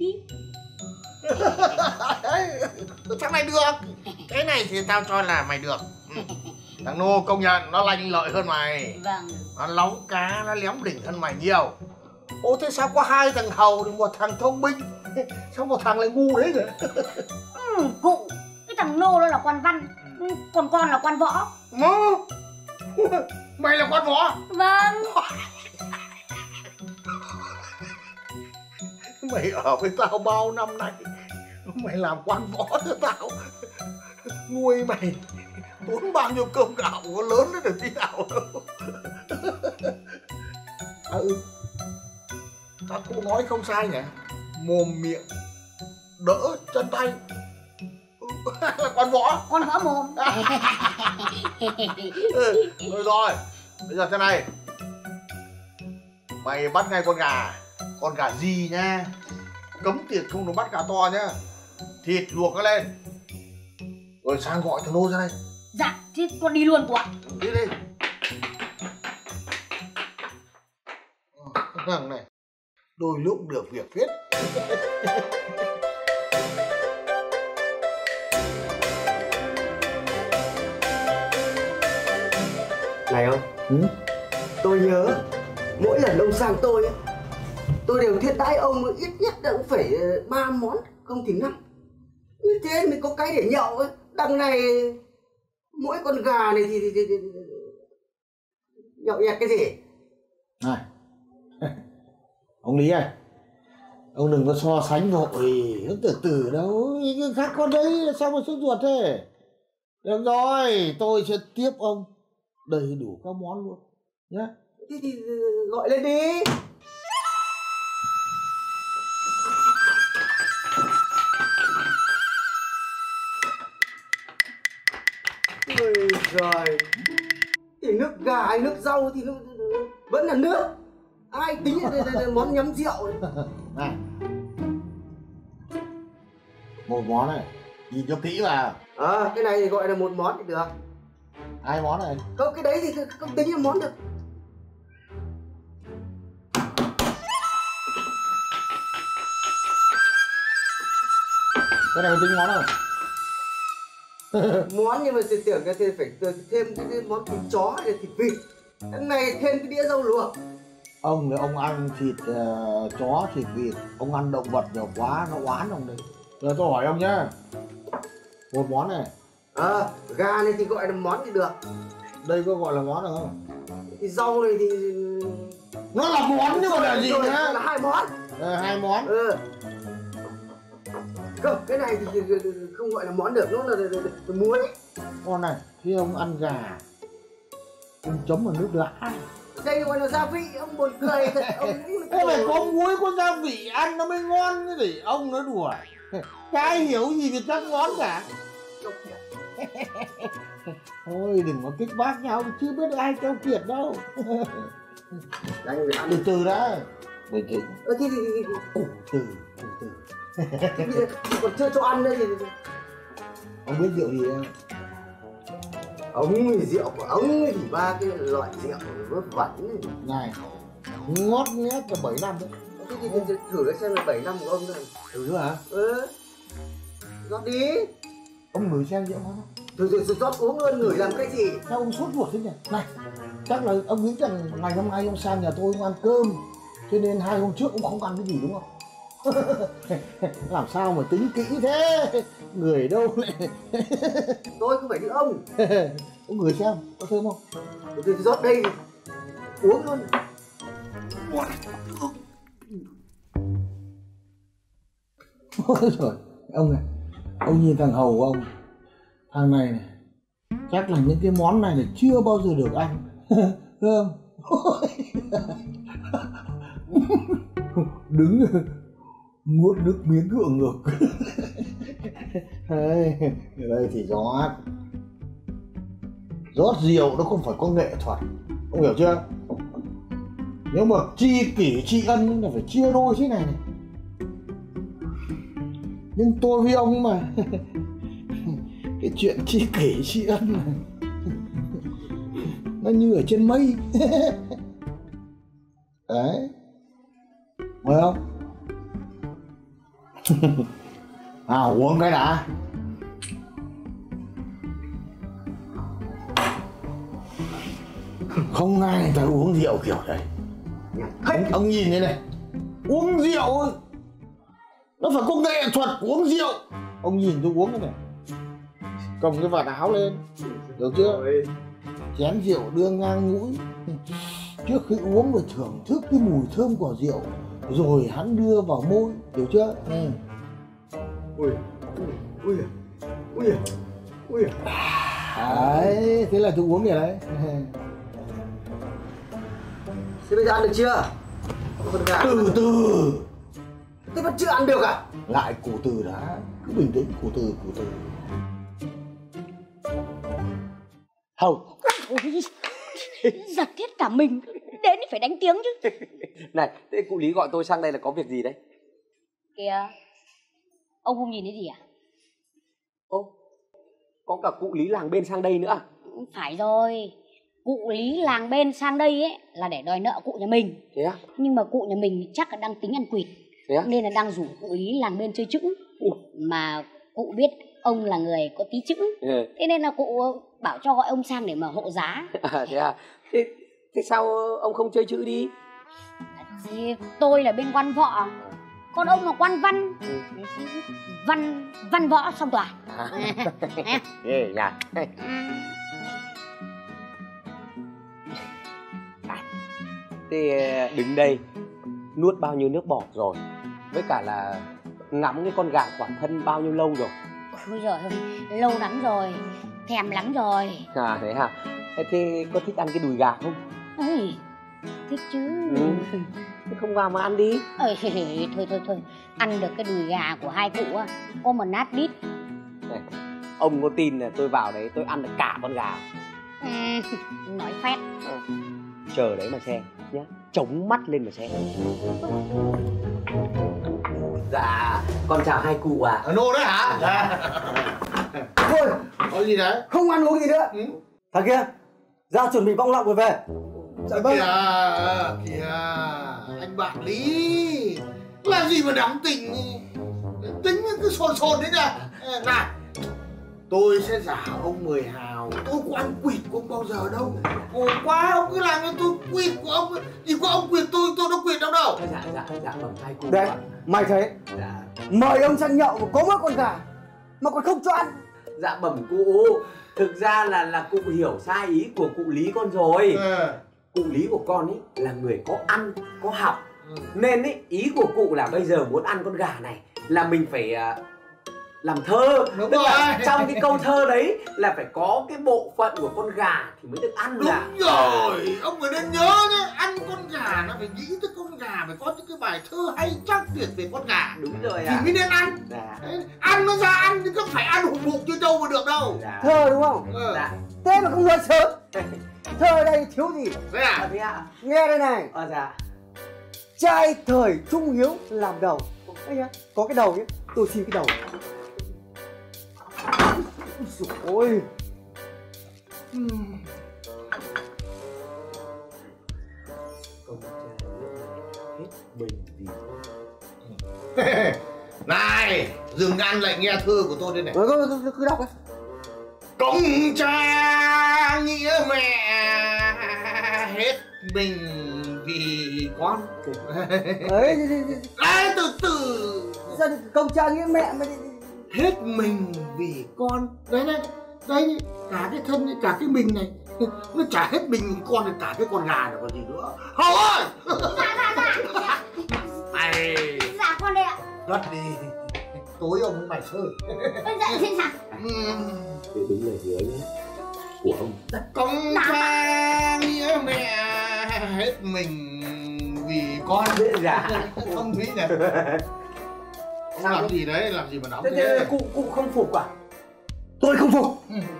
Thằng này được. Cái này thì tao cho là mày được. Thằng Nô công nhận nó lanh lợi hơn mày. Vâng. Nó lóng cá, nó lém đỉnh hơn mày nhiều. Ô thế sao có 2 thằng hầu thì một thằng thông minh, sao một thằng lại ngu đấy rồi? Cụ, cái thằng Nô đó là quan văn, còn con là quan võ. Mày là quan võ? Vâng. Mày ở với tao bao năm nay, mày làm quan võ cho tao, nuôi mày tốn bao nhiêu cơm gạo có lớn nó được tí nào đâu. Tao cũng nói không sai nhỉ, mồm miệng đỡ chân tay là quan võ. Con võ mồm. Rồi, bây giờ thế này, mày bắt ngay con gà gì nha, cấm tiệt không được bắt gà to nhá, thịt luộc nó lên, rồi sang gọi thằng Nô ra đây. Dạ, thế con đi luôn cụ ạ. Đi đi. Thằng này đôi lúc được việc phết. Này ông, tôi nhớ mỗi lần ông sang tôi tôi đều thiết đãi ông ít nhất là cũng phải 3 món, không thì 5. Như thế mới có cái để nhậu ấy. Đằng này mỗi con gà này thì nhậu nhẹt cái gì? Này, ông Lý ơi, ông đừng có so sánh vội, nó từ từ đâu, cái khác con đấy sao mà sốt ruột thế? Được rồi, tôi sẽ tiếp ông đầy đủ các món luôn nhé. Thế thì gọi lên đi. Ôi giời, thì nước gà hay nước rau thì nó vẫn là nước. Ai tính là món nhắm rượu này. Một món này, nhìn cho kỹ vào. cái này thì gọi là một món thì được. 2 món này. Không, cái đấy thì không tính là món được. Cái này có tính món không? Món nhưng mà tôi tưởng cái thì phải thêm cái món thịt chó hay thịt vịt. Cái này thêm cái đĩa rau luộc. Ông thì ông ăn thịt chó, thịt vịt, ông ăn động vật nhiều quá nó oán ông đấy. Giờ tôi hỏi ông nhá, một món này. Gà này thì gọi là món thì được. Đây có gọi là món được không? Thì rau này thì nó là món chứ còn là gì nữa? Là 2 món. 2 món. Không, cái này thì không gọi là món được, nó là muối. Con này, khi ông ăn gà, ông chấm vào nước lã. Đây gọi là gia vị, ông buồn cười thật. Thế phải có muối, có gia vị ăn nó mới ngon cái gì. Ông nói đùa. Cái hiểu gì về các món cả. Thôi đừng có kích bác nhau, chưa biết ai keo kiệt đâu. Từ từ đã. Bình tĩnh. Từ từ. Bây giờ còn chưa cho ăn nữa thì ông biết rượu gì không? Ống rượu của ông thì ba cái loại rượu vớ vẩn này ngót nghét là 7 năm đấy. Thế thử cái xem là 7 năm của ông này. Thử nữa hả? Rót đi. Ông ngửi xem rượu ngon không? Thôi rót uống luôn, ngửi làm cái gì? Sao ông sốt ruột thế nhỉ? Này, chắc là ông nghĩ rằng ngày hôm nay ông sang nhà tôi ông ăn cơm, cho nên 2 hôm trước ông không ăn cái gì đúng không? Làm sao mà tính kỹ thế? Người đâu lại... Tôi không phải như ông. Ông ngửi xem, có thơm không? Tôi rót đây, uống luôn. Ôi trời, ông này, ông nhìn thằng hầu của ông, thằng này này, chắc là những cái món này là chưa bao giờ được ăn, không? Đứng nuốt nước miếng cứ ở ngược. Đây thì rót rượu nó không phải có nghệ thuật, ông hiểu chưa? Nếu mà tri kỷ tri ân là phải chia đôi thế này này. Nhưng tôi với ông mà cái chuyện tri kỷ tri ân này nó như ở trên mây. Đấy, phải không? Uống cái đã. Không ai người ta uống rượu kiểu đấy. Ông nhìn thế này, uống rượu nó phải có nghệ thuật của uống rượu. Ông nhìn tôi uống cái này, cầm cái vạt áo lên, được chưa? Chén rượu đưa ngang mũi, trước khi uống phải thưởng thức cái mùi thơm của rượu, rồi hắn đưa vào môi, hiểu chưa? Ui. Đấy, thế là tôi uống rồi đấy. Thế bây giờ ăn được chưa? Từ từ. Thế vẫn chưa ăn được à? Lại cổ từ đã, cứ bình tĩnh, cổ từ. Hầu. Giật thiết cả mình, đến thì phải đánh tiếng chứ. Này, thế cụ Lý gọi tôi sang đây là có việc gì đấy? Kìa, ông không nhìn thấy gì à? Ô, có cả cụ Lý làng bên sang đây nữa à? Phải rồi, cụ Lý làng bên sang đây ấy là để đòi nợ cụ nhà mình. Thế á? Nhưng mà cụ nhà mình chắc là đang tính ăn quỵt, nên là đang rủ cụ Lý làng bên chơi chữ. Mà cụ biết ông là người có tí chữ, thế nên là cụ bảo cho gọi ông sang để mà hộ giá. Thế à? Thế sao ông không chơi chữ đi? Thì tôi là bên quan võ, còn ông là quan văn. Văn võ song toàn. Ghê nhỉ. Thế đứng đây nuốt bao nhiêu nước bọt rồi, với cả là ngắm cái con gà khỏa thân bao nhiêu lâu rồi? Ôi giời ơi, lâu lắm rồi, thèm lắm rồi. Thế hả? Thế có thích ăn cái đùi gà không? Ê, thích chứ. Thế không vào mà ăn đi. Thôi, ăn được cái đùi gà của hai cụ á, có một nát đít. Này, ông có tin là tôi vào đấy tôi ăn được cả con gà? Nói phét. Chờ đấy mà xem nhá, chống mắt lên mà xem. Dạ, con chào hai cụ à. Nô đấy hả? Dạ. Thôi, Có gì đấy? không ăn uống gì nữa. Thằng kia, ra chuẩn bị bong lọng rồi về. Dạ vâng. Kìa, anh bạn Lý, làm gì mà đắm tình, tính cứ sồn thế nhỉ? Này, tôi sẽ giả ông 10 hào, tôi có ăn quỵt của ông bao giờ đâu. Khổ quá, ông cứ làm cho tôi quỵt của ông, gì có ông quỵt tôi đâu quỵt đâu đâu. Dạ, bẩm hai cụ. Đấy, mày thấy, mời ông sang nhậu mà có mỗi con gà mà còn không cho ăn. Dạ bẩm cụ, thực ra là cụ hiểu sai ý của cụ Lý con rồi. Cụ Lý của con ấy là người có ăn, có học, nên ấy, ý của cụ là bây giờ muốn ăn con gà này là mình phải làm thơ. Đúng Tức rồi. là trong cái câu thơ đấy là phải có cái bộ phận của con gà thì mới được ăn. Đúng rồi, ông phải nên nhớ nhá, ăn con gà nó phải nghĩ tới con gà, phải có những cái bài thơ hay chắc tuyệt về con gà. Đúng rồi thì mới nên ăn. Dạ. Ăn nó ra ăn chứ không phải ăn hùng bụng như đâu mà được đâu. Dạ. Thơ đúng không? Dạ. Thế mà không nói sớm. Thơ ở đây thiếu gì? Thế à? Thế ạ? Nghe đây này. Dạ. Trai thời trung hiếu làm đầu. Đây nhá, có cái đầu nhé, tôi xin cái đầu. Ôi, Công cha hết mình vì Này, dừng ăn lại nghe thơ của tôi đây này. Cứ đọc ấy. Công cha nghĩa mẹ hết mình vì con. Ấy, Đấy, từ từ. sao công cha nghĩa mẹ mà Hết mình vì con. Đấy, cả cái thân này, cả cái mình này. Nó chả hết mình vì con, cả cái con gà này còn gì nữa. Hầu ơi! Này. Dạ con đây ạ. Đất đi. Tối ông với mày chơi. Dạ xin sao? Thế đúng lời hứa nhé của ông. Công cha nghĩa mẹ hết mình vì con. Dạ. Không nghĩ này. Ông làm gì đấy, làm gì mà nóng Thế thế? cụ không phục à? tôi không phục.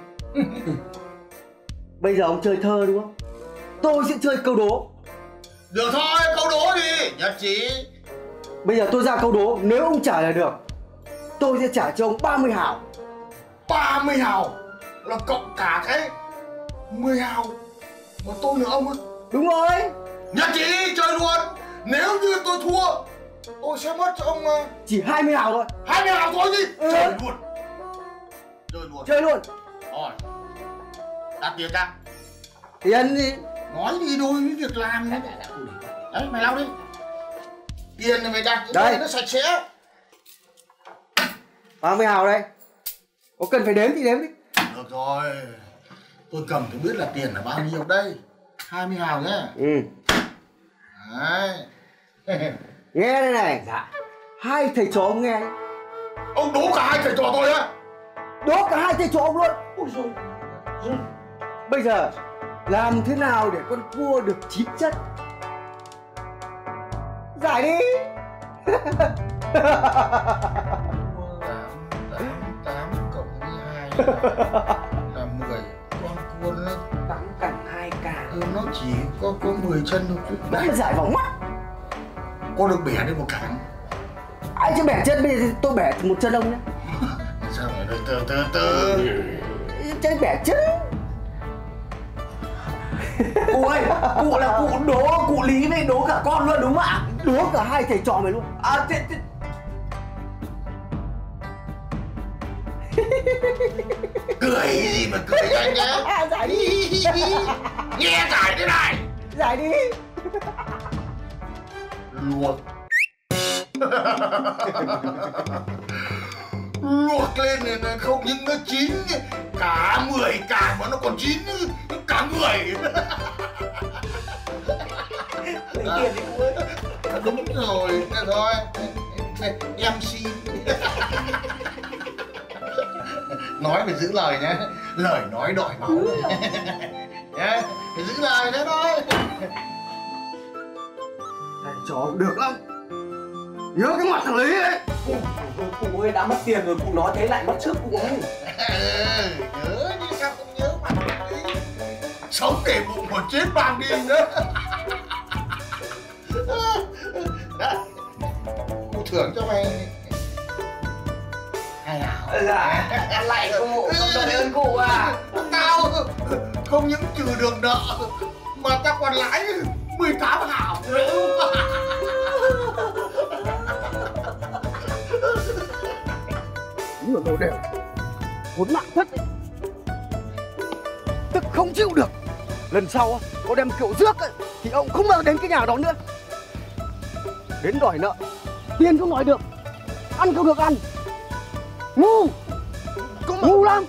Bây giờ ông chơi thơ đúng không? Tôi sẽ chơi câu đố. Được thôi, câu đố đi, nhất trí. Bây giờ tôi ra câu đố, nếu ông trả lời được tôi sẽ trả cho ông 30 hào. 30 hào là cộng cả cái 10 hào mà tôi nợ ông á. Đúng rồi. Nhất trí, chơi luôn. Nếu như tôi thua, tôi sẽ mất cho ông Chỉ 20 hào thôi. 20 hào thôi gì. Chơi luôn. Chơi luôn. Rồi. Đặt tiền ra. Tiền gì? Nói đi đôi với việc làm. Đấy, mày lau đi. Tiền này mày đặt đây, nó sạch sẽ. 30 hào đây. Có cần phải đếm thì đếm đi. Được rồi. Tôi cầm thì biết là tiền là bao nhiêu đây. 20 hào nhá. Đấy. Nghe đây này. Dạ. Hai thầy trò ông nghe. Ông đố cả hai thầy trò tôi á? Đố cả hai thầy trò ông luôn. Ôi dồi. Bây giờ làm thế nào để con cua được 9 chân? Giải đi. 8 cộng với 2 là 10. Con cua nó 8 cẳng 2 cả. nó chỉ có 10 chân thôi chứ. Đấy là giải vòng mắt. Con được bẻ đi một cẳng. Ai chứ bẻ chân, bây giờ tôi bẻ một chân ông nhé. Sao mà từ Chân bẻ chân. Cụ ơi, cụ là cụ đố, cụ Lý với đố cả con luôn đúng không ạ? Đố cả hai thầy trò mày luôn. À thế. Cười gì mà cười anh nhá. Giải đi. Nghe giải thế này. Giải đi. Luộc. Luộc lên này không những nó chín cả 10 càng mà nó còn chín cả người. Lấy tiền đi cụ ơi. Đúng rồi, thế thôi. Em xin. Nói phải giữ lời nhé. Lời nói đòi máu. Nhá, phải giữ lời thế thôi. Thầy trò được lắm. Nhớ cái mặt thằng Lý ấy. Cụ ơi đã mất tiền rồi, cụ nói thế lại mất trước cụ ơi. Nhớ đi, sao không nhớ mặt thằng Lý. Sống để bụng còn chết mang đi nữa. Đấy, cụ thưởng cho mày 2 hào. Dạ, lại cụ, cảm ơn cụ à. Tao không những trừ được nợ mà tao còn lãi 18 hào. Đúng là đồ đều. Vốn mạng thất ấy. Tức không chịu được. Lần sau á, có đem kiểu rước ấy, thì ông không bao đến cái nhà đó nữa. Đến đòi nợ, tiền không nói được, ăn không được ăn. Ngu. Ngu lắm.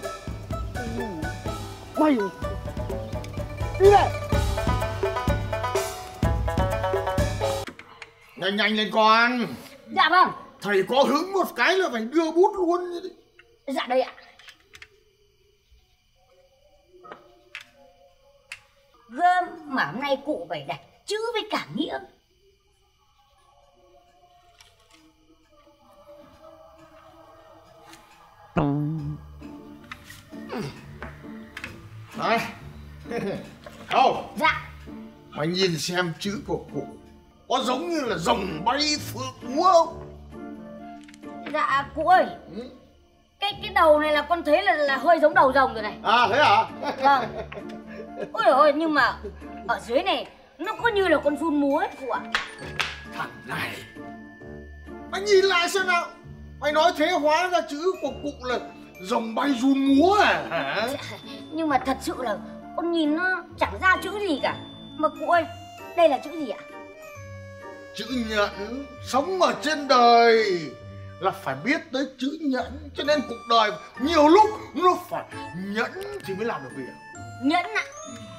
Mày đi đây. Nhanh nhanh lên con. Dạ vâng. Thầy có hứng một cái là phải đưa bút luôn. Dạ đây ạ. Gơm mà hôm nay cụ phải đặt chữ với cả nghĩa. Đấy. Đâu? Dạ. Mày nhìn xem chữ của cụ có giống như là rồng bay phượng múa không? Dạ cụ ơi. Cái đầu này là con thấy là hơi giống đầu rồng rồi này. À thế à? Vâng. Ôi dồi ôi, nhưng mà ở dưới này nó có như là con giun múa ấy cụ ạ. Thằng này, mày nhìn lại xem nào. Mày nói thế hóa ra chữ của cụ là rồng bay giun múa à hả? Nhưng mà thật sự là con nhìn nó chẳng ra chữ gì cả. Mà cụ ơi, đây là chữ gì ạ? Chữ nhẫn. Sống ở trên đời là phải biết tới chữ nhẫn. Cho nên cuộc đời nhiều lúc nó phải nhẫn thì mới làm được việc. Nhẫn ạ.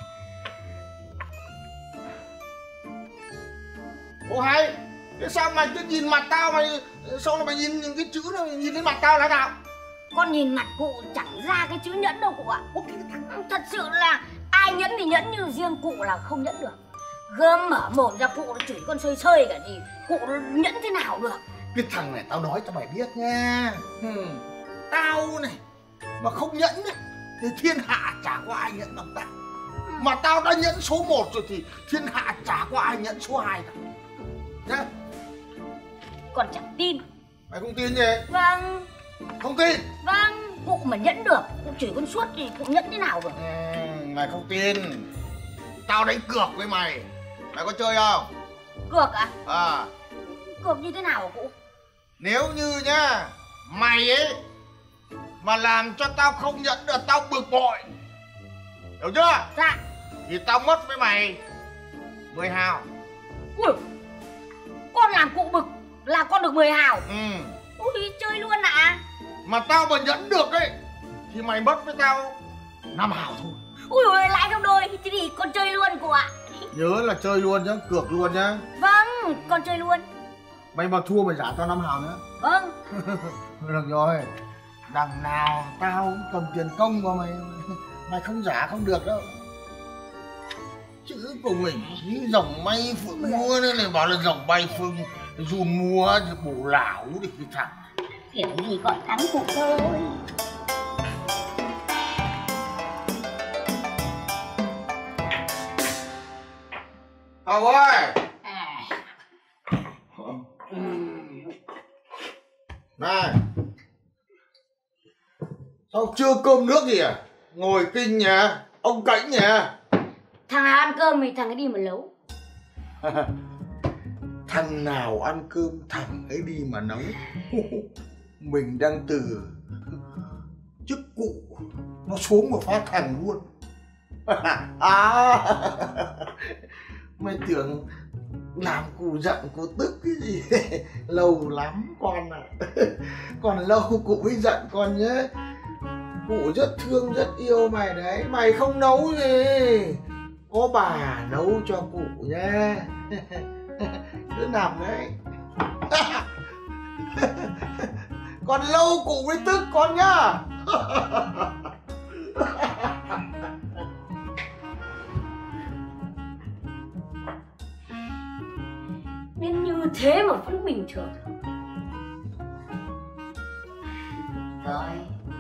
Ô hay, thế sao mày cứ nhìn mặt tao mày, sao là mày nhìn những cái chữ đó, mày nhìn đến mặt tao là nào? Con nhìn mặt cụ chẳng ra cái chữ nhẫn đâu cụ ạ. Thật sự là ai nhẫn thì nhẫn, nhưng riêng cụ là không nhẫn được. Gớm mở mồm ra cụ nó chửi con sơi sơi cả gì. Cụ nó nhẫn thế nào được. Cái thằng này tao nói cho mày biết nha. Tao này mà không nhẫn ấy, thì thiên hạ chả có ai nhẫn bằng tao. Mà tao đã nhẫn số 1 rồi thì thiên hạ chả có ai nhẫn số 2 cả. Nhá. Con chẳng tin. Mày không tin gì? Vâng. Không tin? Vâng, cụ mà nhẫn được, cụ chửi con suốt thì cụ nhẫn thế nào được? Mày không tin. Tao đánh cược với mày. Mày có chơi không? Cược ạ? À. Cược như thế nào hả cụ? Nếu như nhá, mày ấy mà làm cho tao không nhẫn được, tao bực bội, hiểu chưa? Dạ. Thì tao mất với mày 10 hào. Ui, con làm cụ bực là con được 10 hào. Ui, chơi luôn ạ. Mà tao mà nhẫn được ấy thì mày mất với tao 5 hào thôi. Ui ôi, lãi gấp đôi. Thế thì con chơi luôn cụ ạ. Nhớ là chơi luôn nhá, cược luôn nhá. Vâng, con chơi luôn. Mày mà thua mày trả tao 5 hào nữa. Vâng. Được rồi. Đằng nào tao cũng cầm tiền công của mày. Mày không giả không được đâu. Chữ của mình như rồng bay phượng múa nữa này, bảo là rồng bay phượng giun múa thì bổ lão thì cái thằng kiểu gì còn thắng cụ thôi. Hồng ơi. Này, sao chưa cơm nước gì à? Ngồi kinh nhà, ông Cảnh nhà. Thằng nào ăn cơm thì thằng ấy đi mà nấu. Thằng nào ăn cơm thằng ấy đi mà nấu. Mình đang từ chức cụ nó xuống một phát thằng luôn. À, mày tưởng làm cụ giận cụ tức cái gì. Lâu lắm con ạ. Còn lâu cụ mới giận con nhé. Cụ rất thương rất yêu mày đấy. Mày không nấu gì, có bà nấu cho cụ nha. Cứ nằm đấy. Còn lâu cụ mới tức con nhá. Nên như thế mà vẫn bình thường. Rồi.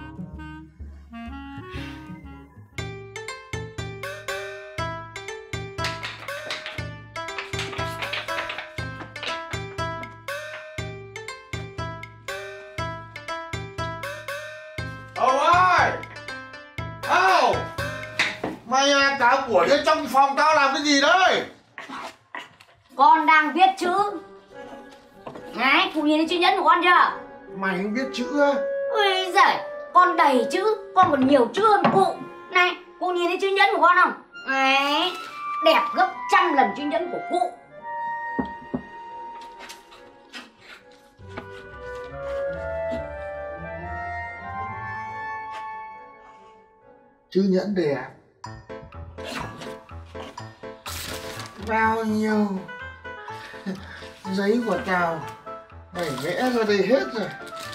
Ông ơi! Âu! Mày cả buổi ở trong phòng tao làm cái gì đấy? Con đang viết chữ. Này, cụ nhìn thấy chữ nhẫn của con chưa? Mày không biết chữ á? Ui giời, con đầy chữ, con còn nhiều chữ hơn cụ. Này, cụ nhìn thấy chữ nhẫn của con không? Đấy, đẹp gấp 100 lần chữ nhẫn của cụ. Chữ nhẫn đẹp. Bao nhiêu giấy của tao mày vẽ ra đây hết rồi.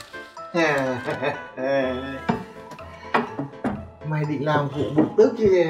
Mày định làm cụ bực tức chứ?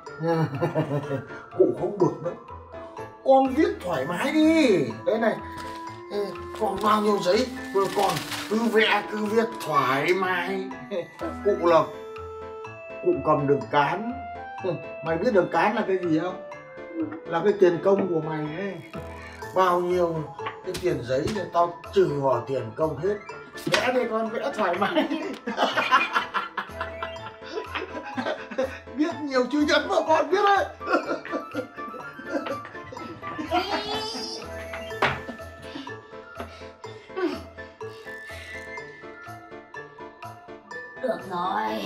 Cụ không bực đâu, con viết thoải mái đi. Đấy này, còn bao nhiêu giấy rồi còn cứ vẽ cứ viết thoải mái. Cụ là cụ cầm đường cán. Mày biết đường cán là cái gì không? Là cái tiền công của mày ấy. Bao nhiêu cái tiền giấy thì tao trừ vào tiền công hết. Vẽ đi con, vẽ thoải mái. Biết nhiều chữ nhấn mà con biết đấy. Được rồi.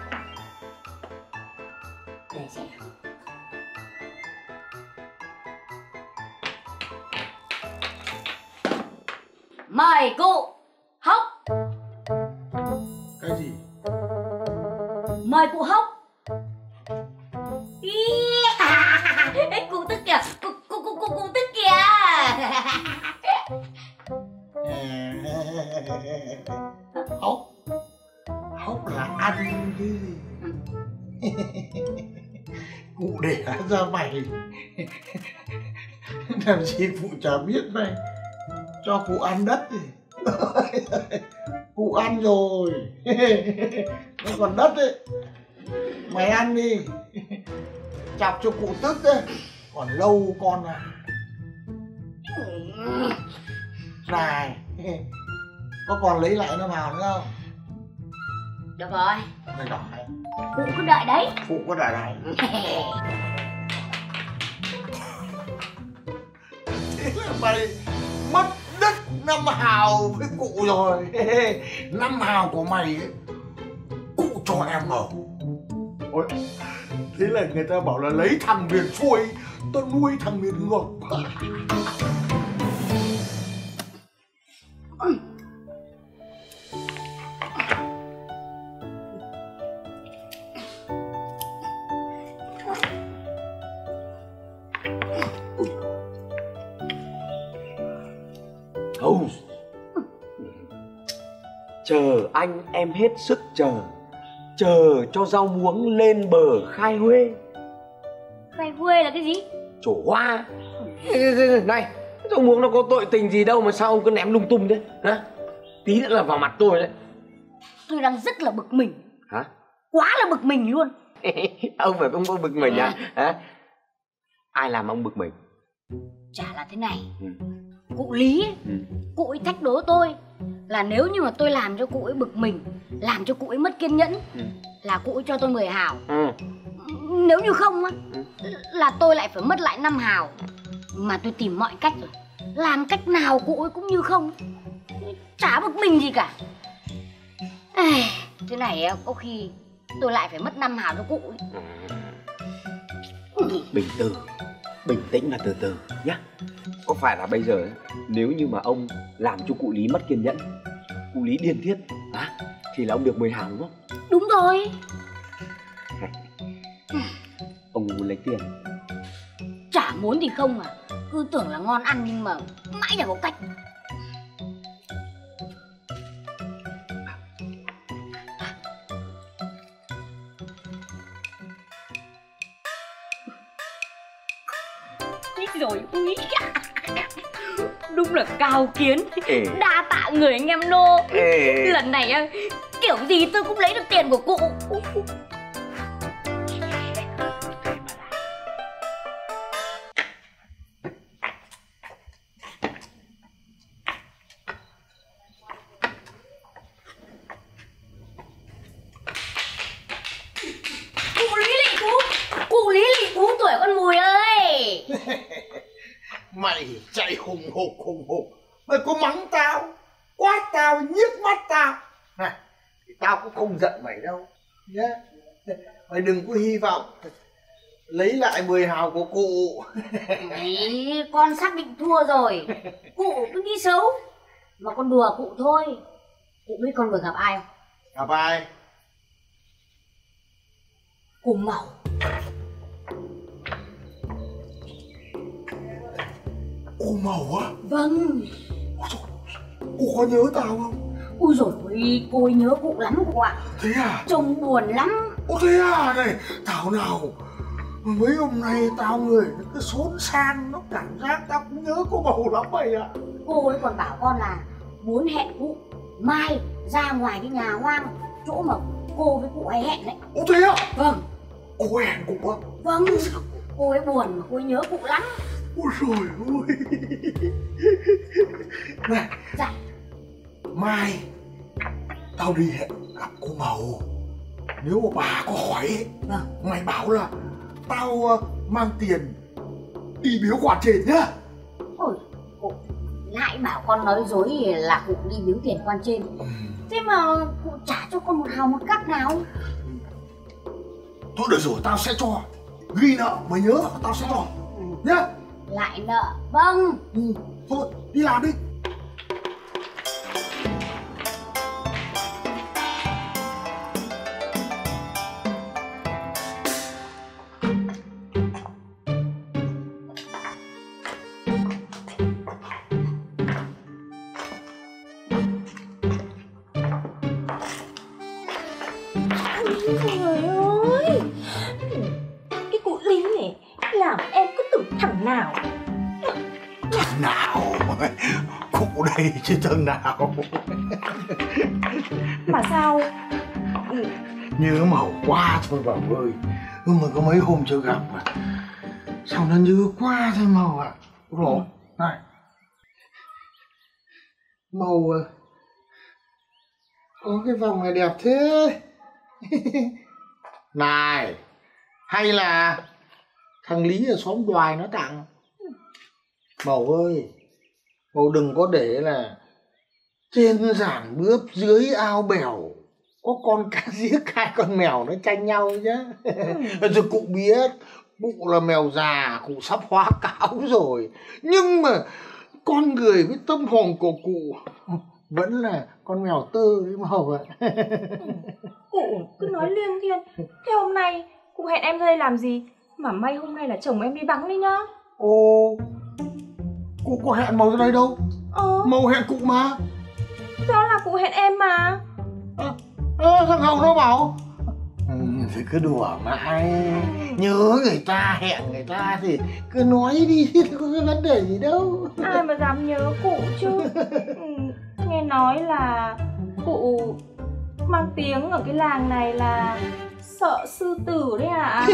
Để xem. Mời cụ Hốc. Cái gì? Mời cụ Hốc. Cụ tức kìa. Cụ tức kìa. Hốc. Hốc là ăn chứ gì. Cụ để ra mày. Làm gì cụ chả biết mày. Cho cụ ăn đất đi. Cụ ăn rồi. Nó còn đất ấy. Mày ăn đi. Chọc cho cụ tức đấy. Còn lâu con à. Này. Có còn lấy lại nó vào nữa không? Được rồi. Mày đòi. Cụ cứ đợi đấy. Phụ có đòi này. Thế là mày mất đất 5 hào với cụ rồi. 5 hào của mày ấy, cụ cho em ở. Ôi, thế là người ta bảo là lấy thằng miền xuôi, tao nuôi thằng miền ngược. Không. Chờ anh em hết sức chờ. Chờ cho rau muống lên bờ khai huê. Khai huê là cái gì? Trổ hoa. Này, rau muống nó có tội tình gì đâu mà sao ông cứ ném lung tung thế hả? Tí nữa là vào mặt tôi đấy. Tôi đang rất là bực mình. Hả? Quá là bực mình luôn. Ông phải không có bực mình à? Hả? Ai làm ông bực mình? Chả là thế này. Cụ Lý ấy, cụ ấy thách đố tôi là nếu như mà tôi làm cho cụ ấy bực mình, làm cho cụ ấy mất kiên nhẫn, là cụ ấy cho tôi 10 hào. Nếu như không á, là tôi lại phải mất lại 5 hào. Mà tôi tìm mọi cách rồi, làm cách nào cụ ấy cũng như không. Chả bực mình gì cả. Thế này có khi tôi lại phải mất 5 hào cho cụ ấy. Bình tĩnh và từ từ nhá. Có phải là bây giờ ấy, nếu như mà ông làm cho cụ Lý mất kiên nhẫn, cụ Lý điên tiết thì là ông được 10 hào đúng không? Đúng rồi. Ông muốn lấy tiền? Chả muốn thì không à. Cứ tưởng là ngon ăn nhưng mà mãi chẳng có cách. Rồi úi, đúng là cao kiến. Đa tạ người anh em nô. Lần này kiểu gì tôi cũng lấy được tiền của cụ. Cụ Lý Lị Cú tuổi con mùi ơi. Mày chạy hùng hục. Mày có mắng tao, quát tao, nhiếc mắt tao này, thì tao cũng không giận mày đâu nhá. Mày đừng có hy vọng lấy lại 10 hào của cụ. Đấy, con xác định thua rồi. Cụ cứ nghĩ xấu. Mà con đùa cụ thôi. Cụ biết con vừa gặp ai không? Gặp ai? Cụ Mẩu. Cô Mẩu á? Vâng. Cô có nhớ tao không? Ui dồi ôi, cô ấy nhớ cụ lắm cụ ạ. Thế à? Trông buồn lắm. Ồ thế à? Này, thảo nào mấy hôm nay tao người nó cứ xốn sang, nó cảm giác tao cũng nhớ cô Mẩu lắm mày ạ. Cô ấy còn bảo con là muốn hẹn cụ mai ra ngoài cái nhà hoang, chỗ mà cô với cụ ấy hẹn đấy. Ồ thế à? Vâng. Cô hẹn cụ á? Vâng. Cô ấy buồn mà cô ấy nhớ cụ lắm. Ôi trời ơi. Này. Dạ. Mai tao đi hẹn gặp Màu, nếu mà bà có hỏi ấy, mày bảo là tao mang tiền đi biếu quan trên nhá. Ôi, cụ lại bảo con nói dối là cụ đi biếu tiền quan trên. Thế mà cụ trả cho con một hào một cắc nào? Thôi được rồi, tao sẽ cho. Ghi nợ mày nhớ, tao sẽ cho nhá. Lại nợ, vâng. Thôi, đi làm đi. Trời ơi, cái cụ Lý này làm em cứ tưởng thằng nào. Thằng nào? Cụ đây chứ thằng nào. Mà sao? Nhớ Màu quá thôi Bảo ơi. Mà có mấy hôm chưa gặp mà sao nó nhớ quá thôi Màu ạ. Rồi, này Màu có cái vòng này đẹp thế. Này, hay là thằng Lý ở xóm Đoài nó tặng. Màu ơi, Màu đừng có để là trên giàn bướp dưới ao bèo có con cá giếc hai con mèo nó tranh nhau nhá. Rồi cụ biết cụ là mèo già, cụ sắp hóa cáo rồi, nhưng mà con người với tâm hồn của cụ vẫn là con mèo tơ đấy Màu ạ. Cụ cứ nói liên thiên. Thế hôm nay cụ hẹn em ra đây làm gì? Mà may hôm nay là chồng em đi vắng đấy nhá. Ồ, cụ có hẹn Màu ra đây đâu. Màu hẹn cụ mà. Đó là cụ hẹn em mà. Thằng Hồng nó bảo thì cứ đùa mãi. Nhớ người ta, hẹn người ta thì cứ nói đi, không có cái vấn đề gì đâu. Ai mà dám nhớ cụ chứ. Nghe nói là cụ mang tiếng ở cái làng này là sợ sư tử đấy ạ.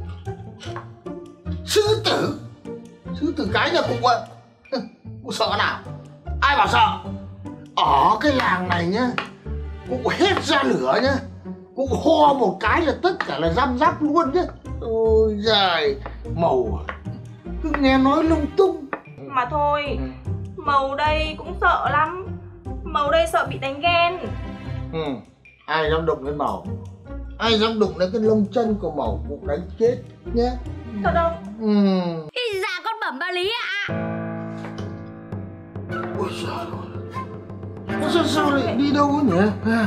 Sư tử? Sư tử cái nhà cụ ạ. Cụ sợ nào? Ai bảo sợ? Ở cái làng này nhá, cụ hết ra lửa nhá, cụ ho một cái là tất cả là răm rắp luôn nhá. Ôi giời, Màu cứ nghe nói lung tung. Mà thôi, Màu đây cũng sợ lắm. Màu đây sợ bị đánh ghen. Ai dám đụng đến Màu, ai dám đụng đến cái lông chân của Màu cụ đánh chết nhé. Thật đâu? Dạ con bẩm bà Lý ạ. Ôi trời ơi, sao lại đi đâu nhỉ?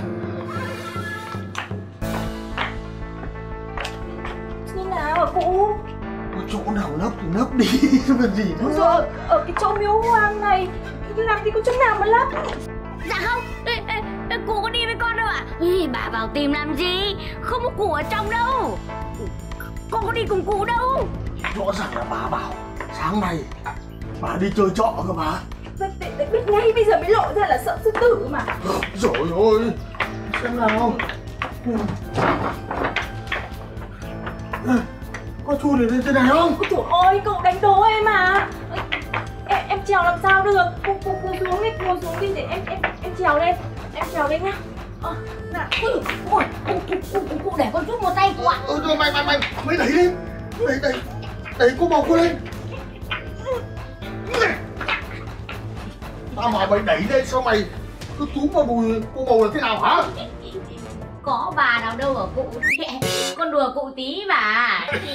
Như nào hả cụ? Có chỗ nào nấp thì nấp đi, chứ còn gì nữa. Rồi, ở cái chỗ miếu hoang này làm gì có chỗ nào mà lấp. Dạ không, cụ có đi với con đâu ạ? Bà vào tìm làm gì? Không có cụ ở trong đâu. Con có đi cùng cụ đâu. Rõ ràng là bà bảo sáng nay bà đi chơi trọ cơ mà. Để biết ngay bây giờ mới lộ ra là sợ sư tử mà. Trời ơi, xem nào. Có chui được lên trên này không? Trời ơi, cậu đánh đố em à. Em trèo làm sao được? Cụ xuống đi, ngồi xuống đi để em trèo lên. Em trèo lên nhá. Dạ. Ôi, cụ để con giúp một tay cụ ạ. Rồi mày đẩy lên. Đẩy cô Màu cô lên. Tao mà mày đẩy lên sao mày cứ túm vào đùi cô Màu là thế nào hả? Có bà nào đâu ở cụ. Con đùa cụ tí mà.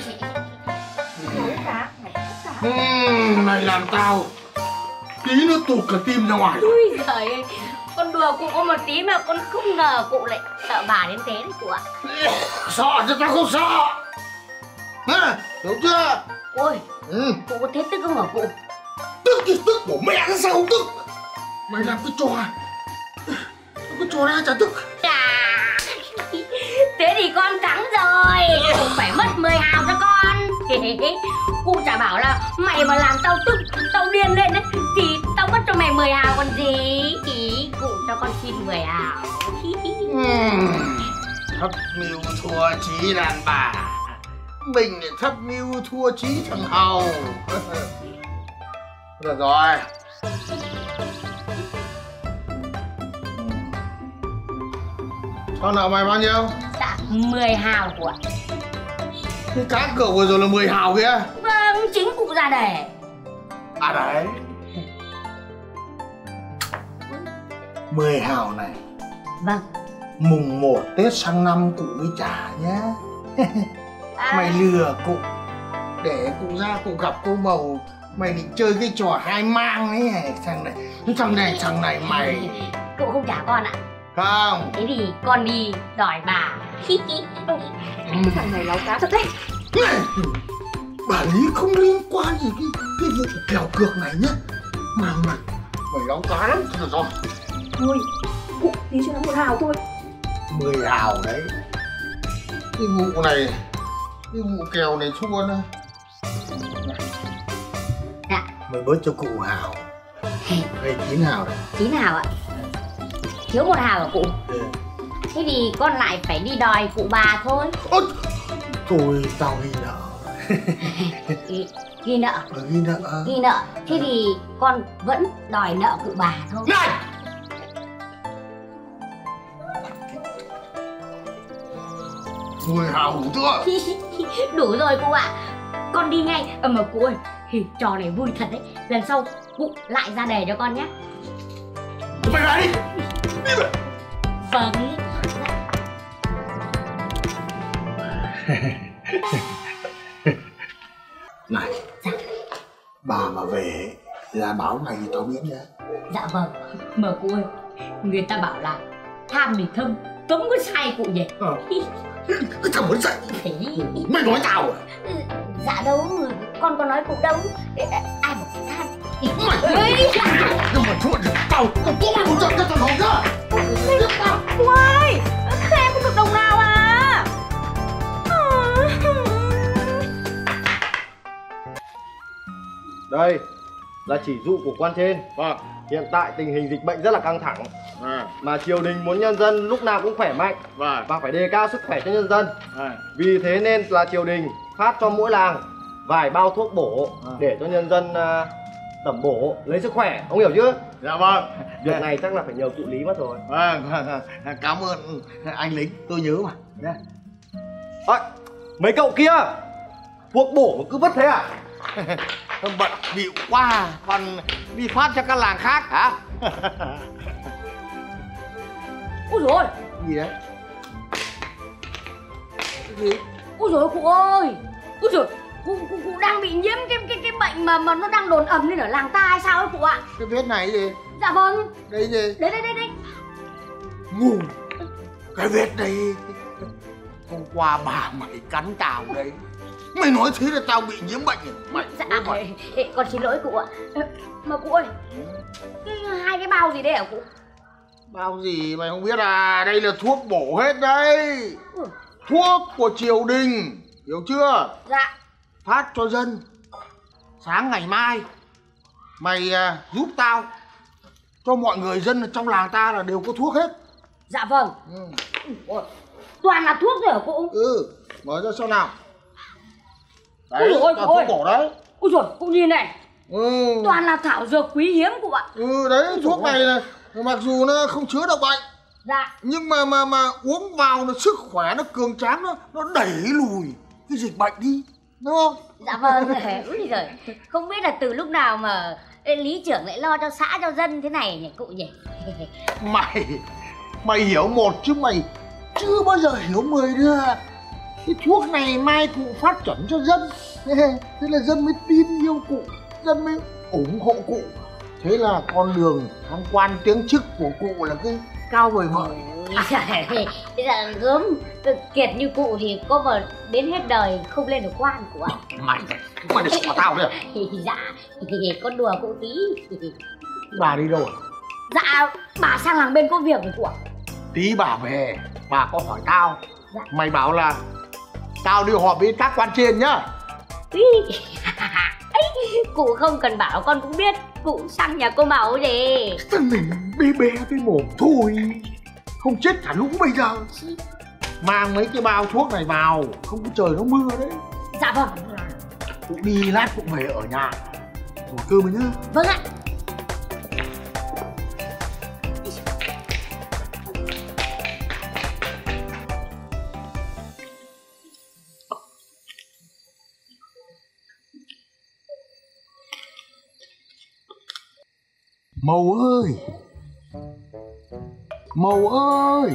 Mày làm tao tí nữa tụt cả tim ra ngoài. Ui giời ơi, con đùa cụ có một tí mà con không ngờ cụ lại sợ bà đến thế đấy cụ ạ. Sợ chứ tao không sợ. Hiểu chưa? Ôi, cụ có thế tức không hả cụ? Tức thì tức của mẹ nó sao không tức? Mày làm cái trò ra chả tức. Thế thì con thắng rồi. Phải mất 10 hào cho con. Cụ chả bảo là mày mà làm tao tức, tao điên lên đấy thì tao mất cho mày 10 hào còn gì. Cụ cho con xin 10 hào. Thấp mưu thua chí đàn bà, mình lại thấp mưu thua chí thằng Hầu. Được rồi. Con nợ mày bao nhiêu? Dạ 10 hào cụ ạ. Cái cá cược vừa rồi là 10 hào kia. Vâng, chính cụ ra đề. À đấy. 10 hào này. Vâng. Mùng 1 Tết sang năm cụ mới trả nhá. Mày lừa cụ để cụ ra cụ gặp cô bầu. Mày định chơi cái trò hai mang ấy. Thằng này mày. Cụ không trả con ạ. Không. Thế thì con đi đòi bà. Thằng này láo cá thật đấy. Bà Lý không liên quan gì cái vụ kèo cược này nhá. Mà mày láo cá lắm. Thôi được rồi. Thôi, cụ tí cho nó 1 hào thôi. 10 hào đấy. Cái vụ này, cái vụ kèo này thua nữa. Dạ. Mày bớt cho cụ hào. Đây 9 hào đấy. 9 hào ạ. Thiếu 1 hào hả cụ? Ừ. Thế thì con lại phải đi đòi cụ bà thôi. Ôi, thôi tao ghi nợ. Ghi nợ. Ghi nợ. Ghi nợ. Thế thì con vẫn đòi nợ cụ bà thôi. Này! Mười hào đủ chưa? Đủ rồi cụ ạ. Con đi ngay. Mà cụ ơi, trò này vui thật đấy. Lần sau cụ lại ra đề cho con nhé. Mày lại đi. Đi về. Vâng. Này, dạ. Bà mà về là báo này tao biết nhá. Dạ vâng. Mà cụ ơi, người ta bảo là tham thì thâm, cấm có sai cụ nhỉ? Cái thằng muốn dậy. Mày nói tao à? Dạ đâu, con có nói cụ đâu. Ai mà phải tham. Nhưng mà chuột tao không giận cái thằng hồn ra. Cụ ơi, em không được đồng nào à. Đây là chỉ dụ của quan trên. Vâng. Hiện tại tình hình dịch bệnh rất là căng thẳng. Mà triều đình muốn nhân dân lúc nào cũng khỏe mạnh và phải đề cao sức khỏe cho nhân dân. Vì thế nên là triều đình phát cho mỗi làng vài bao thuốc bổ để cho nhân dân tẩm bổ lấy sức khỏe, ông hiểu chưa? Dạ vâng. Việc này chắc là phải nhờ cụ Lý mất rồi. Cảm ơn anh lính, tôi nhớ mà. Mấy cậu kia thuốc bổ cứ vứt thế à? Bận bịu quá, còn đi phát cho các làng khác hả? Ôi dồi ôi. Gì đấy? Cái gì? Ôi dồi ôi cụ ơi. Ôi dồi, cụ đang bị nhiễm cái bệnh mà nó đang đồn ầm lên ở làng ta hay sao ấy cụ ạ? Cái vết này gì? Dạ vâng. Đây gì? Đây. Ngu. Cái vết này hôm qua bà mày cắn tao đấy. Mày nói thế là tao bị nhiễm bệnh à? Mày dạ, con xin lỗi cụ ạ. Mà cụ ơi, hai cái bao gì đây hả cụ? Bao gì mày không biết à? Đây là thuốc bổ hết đấy. Thuốc của triều đình, hiểu chưa? Dạ. Phát cho dân. Sáng ngày mai mày giúp tao cho mọi người dân ở trong làng ta là đều có thuốc hết. Dạ vâng. Toàn là thuốc rồi hả cụ? Mở ra sao nào. Đấy, ôi là thuốc bổ đấy. Ôi dồi, cụ nhìn này. Toàn là thảo dược quý hiếm cụ ạ. Đấy, thuốc này là mặc dù nó không chứa độc bệnh. Dạ. Nhưng mà uống vào nó sức khỏe nó cường tráng, nó đẩy lùi cái dịch bệnh đi, đúng không? Dạ vâng. Úi giời, không biết là từ lúc nào mà lý trưởng lại lo cho xã cho dân thế này nhỉ cụ nhỉ? Mày hiểu một chứ mày chưa bao giờ hiểu 10 đứa. Cái thuốc này mai cụ phát chuẩn cho dân. Thế là dân mới tin yêu cụ, dân mới ủng hộ cụ. Thế là con đường thăng quan tiến chức của cụ là cái cao vời vợi. Thế là gớm kiệt như cụ thì có mà đến hết đời không lên được quan của ạ. Mày để xỏ tao đấy à? Dạ, con đùa cụ tí. Bà đi đâu? Dạ, bà sang làng bên có việc rồi cụ ạ. Tí bà về, bà có hỏi tao. Dạ. Mày bảo là tao đi họp với các quan trên nhá. Cụ không cần bảo con cũng biết. Cụ sang nhà cô Màu gì. Thằng mình bé bé cái mồm thôi, không chết cả lũ bây giờ. Mang mấy cái bao thuốc này vào, không có trời nó mưa đấy. Dạ vâng. Cụ đi lát cụ về ở nhà rồi cơm rồi nhá. Vâng ạ. Mầu ơi, Mầu ơi.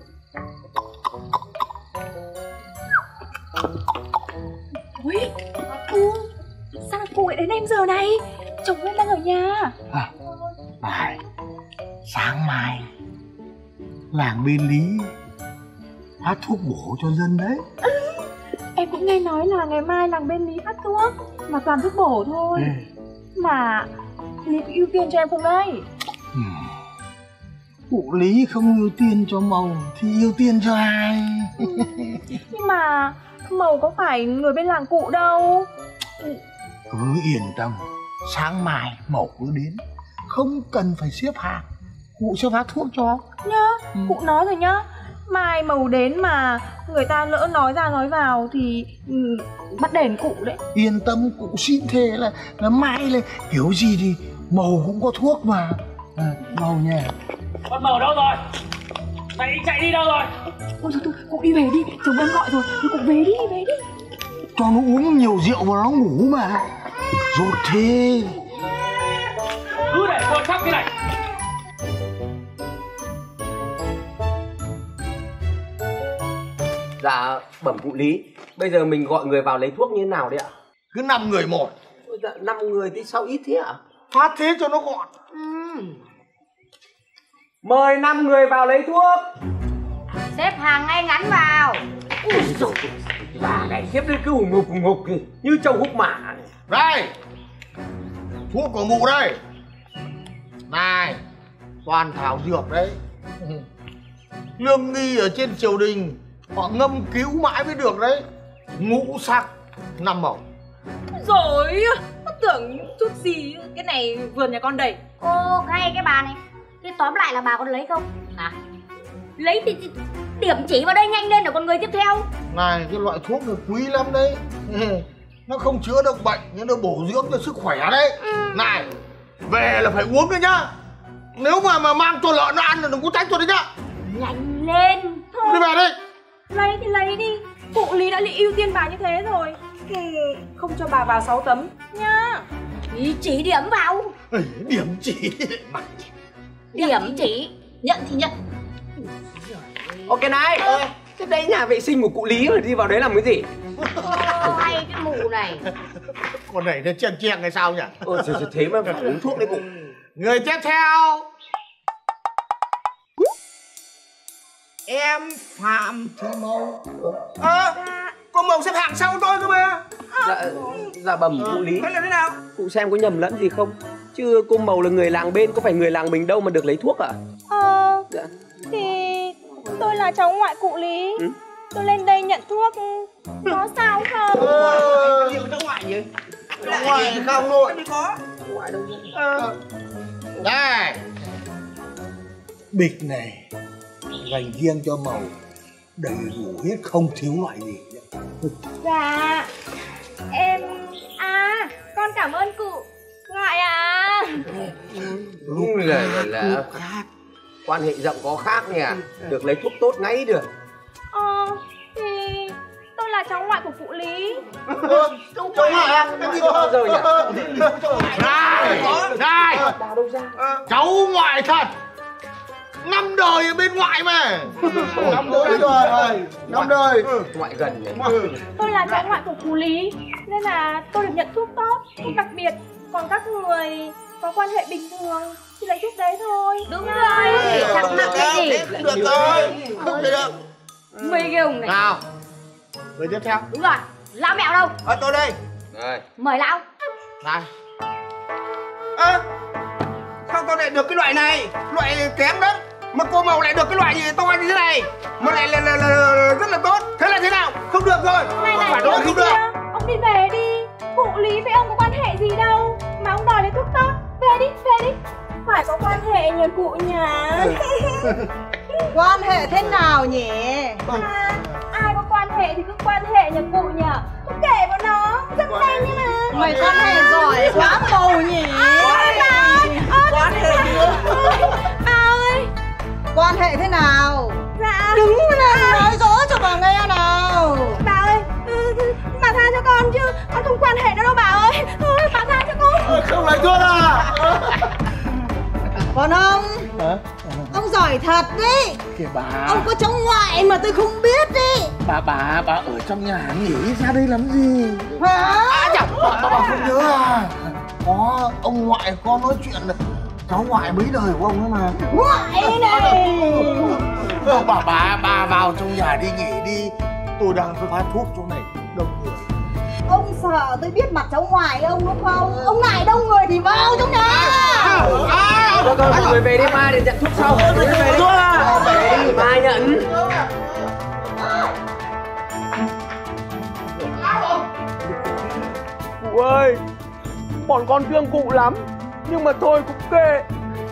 Ui, cô, sao cô lại đến em giờ này? Chồng em đang ở nhà. Này, sáng mai làng bên Lý phát thuốc bổ cho dân đấy. Em cũng nghe nói là ngày mai làng bên Lý phát thuốc, mà toàn thuốc bổ thôi. Mà Lý có ưu tiên cho em không đấy? Cụ Lý không ưu tiên cho Mầu thì ưu tiên cho ai? Nhưng mà Mầu có phải người bên làng cụ đâu. Cứ yên tâm, sáng mai Mầu cứ đến, không cần phải xếp hàng, cụ sẽ phát thuốc cho. Nhá, cụ nói rồi nhá. Mai Mầu đến mà người ta lỡ nói ra nói vào thì bắt đền cụ đấy. Yên tâm, cụ xin thề là mai là kiểu gì thì Mầu cũng có thuốc mà. Mầu nha. Con Mầu đâu rồi? Mày chạy đi đâu rồi? Thôi thôi, cụ đi về đi, chồng em gọi rồi, cụ về đi, về đi. Cho nó uống nhiều rượu và nó ngủ mà. Rốt thế. Cứ để con khóc thế này. Dạ bẩm cụ Lý, bây giờ mình gọi người vào lấy thuốc như thế nào đấy ạ? Cứ 5 người một. Dạ 5 người thì sao ít thế ạ? Phát thế cho nó gọn. Mời 5 người vào lấy thuốc. Xếp hàng ngay ngắn vào. Ui dồi, bà này khiếp đến cứ hùng ngục như trâu hút mả. Đây, thuốc của mụ đây. Này, toàn thảo dược đấy. Lương nghi ở trên triều đình họ ngâm cứu mãi mới được đấy. Ngũ sắc 5 màu. Rồi, tưởng chút gì cái này vườn nhà con đầy. Ô, hay cái bà này. Thế tóm lại là bà có lấy không? Hả? Lấy thì điểm chỉ vào đây nhanh lên để con người tiếp theo. Này, cái loại thuốc này quý lắm đấy. Nó không chữa được bệnh nhưng nó bổ dưỡng cho sức khỏe đấy. Này, về là phải uống đấy nhá. Nếu mà mang cho lợn nó ăn là đừng có trách tôi đấy nhá. Nhanh lên. Thôi. Đi về đi. Lấy thì lấy đi. Cụ Lý đã ưu tiên bà như thế rồi. Không cho bà vào 6 tấm nhá. Ý chỉ điểm vào. Điểm chỉ. Điểm chỉ. Nhận thì nhận. Ok này, thế đấy nhà vệ sinh của cụ Lý mà đi vào đấy làm cái gì? Hay cái mụ này. Con này nó chen chen hay sao nhỉ? Thế mà phải uống thuốc đấy cụ. Người tiếp theo. Em Phạm Thị Mầu. Cô Mầu xếp hàng sau tôi cơ mà. Dạ bẩm cụ Lý. Thế là thế nào? Cụ xem có nhầm lẫn gì không? Chứ cô Mầu là người làng bên, có phải người làng mình đâu mà được lấy thuốc ạ? Dạ. Thì tôi là cháu ngoại cụ Lý. Tôi lên đây nhận thuốc. Có sao không? Cháu ngoại gì? Cháu ngoại không nội. Có. Ngoại đâu? Đây. Bịch này dành riêng cho Mầu, đầy đủ hết không thiếu loại gì. Dạ. Em... con cảm ơn cụ ngoại ạ. Lúc là khác. Quan hệ rộng có khác nhỉ. Được lấy thuốc tốt ngay được. Thì tôi là cháu ngoại của cụ Lý. Cháu ngoại à? Cái gì bao giờ nhỉ? Này, cháu ngoại thật. 5 đời ở bên ngoại mà. 5 đời rồi. 5 đời. Ngoại gần nhỉ? Tôi là cháu ngoại của cụ Lý nên là tôi được nhận thuốc tốt, thuốc đặc biệt. Còn các người có quan hệ bình thường thì lấy thuốc đấy thôi. Đúng rồi. Thắc mắc cái gì? Được rồi. Không thể được. Mấy cái ông này. Nào, người tiếp theo. Đúng rồi. Lão mẹo đâu? Tôi đây. Đây. Mời lão. Này. Sao tôi lại được cái loại này? Loại kém đó. Mà cô Mầu lại được cái loại gì to như thế này mà lại là rất là tốt. Thế là thế nào? Không được rồi. Này Phải tôi không được. Ông đi về đi. Cụ Lý với ông có quan hệ gì đâu mà ông đòi lấy thuốc tốt. Về đi, về đi. Phải có quan hệ nhờ cụ nhà. Quan hệ thế nào nhỉ? Ai có quan hệ thì cứ quan hệ nhờ cụ nhờ. Cứ kệ bọn nó, rất đen như mà. Mày quan hệ giỏi quá Mầu nhỉ? Quan hệ gì nữa? Bà ơi. Quan hệ thế nào? Dạ. Đứng lên nói rõ cho bà nghe nào. Bà ơi, bà tha cho con chứ con không quan hệ nữa đâu bà ơi. Thôi bà tha cho con. Không lại thuốc à? Còn ông, Hả? ông giỏi thật đấy. Kìa bà. Ông có cháu ngoại mà tôi không biết đi. Bà ở trong nhà nghỉ ra đây làm gì? Hả? Bà không nhớ à? Có ông ngoại có nói chuyện là cháu ngoại mấy đời của ông ấy mà. Ngoại này. Bà vào trong nhà đi nghỉ đi. Tôi đang phát thuốc chỗ này đông người. Ông sợ tôi biết mặt cháu ngoại ông đúng không? Ông ngại đông người thì vào trong nhà. Thôi mọi người về đi, mai để nhận thuốc sau. Về đi, mai nhận. Cụ ơi, bọn con thương cụ lắm, nhưng mà thôi cũng kệ.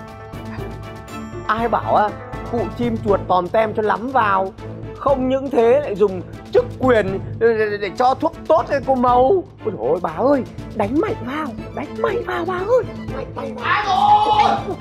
Ai bảo á, cụ chim chuột tòm tem cho lắm vào. Không những thế lại dùng chức quyền để cho thuốc tốt cho cô Màu. Ôi dồi ôi bà ơi, đánh mạnh vào bà ơi. Mạnh vào.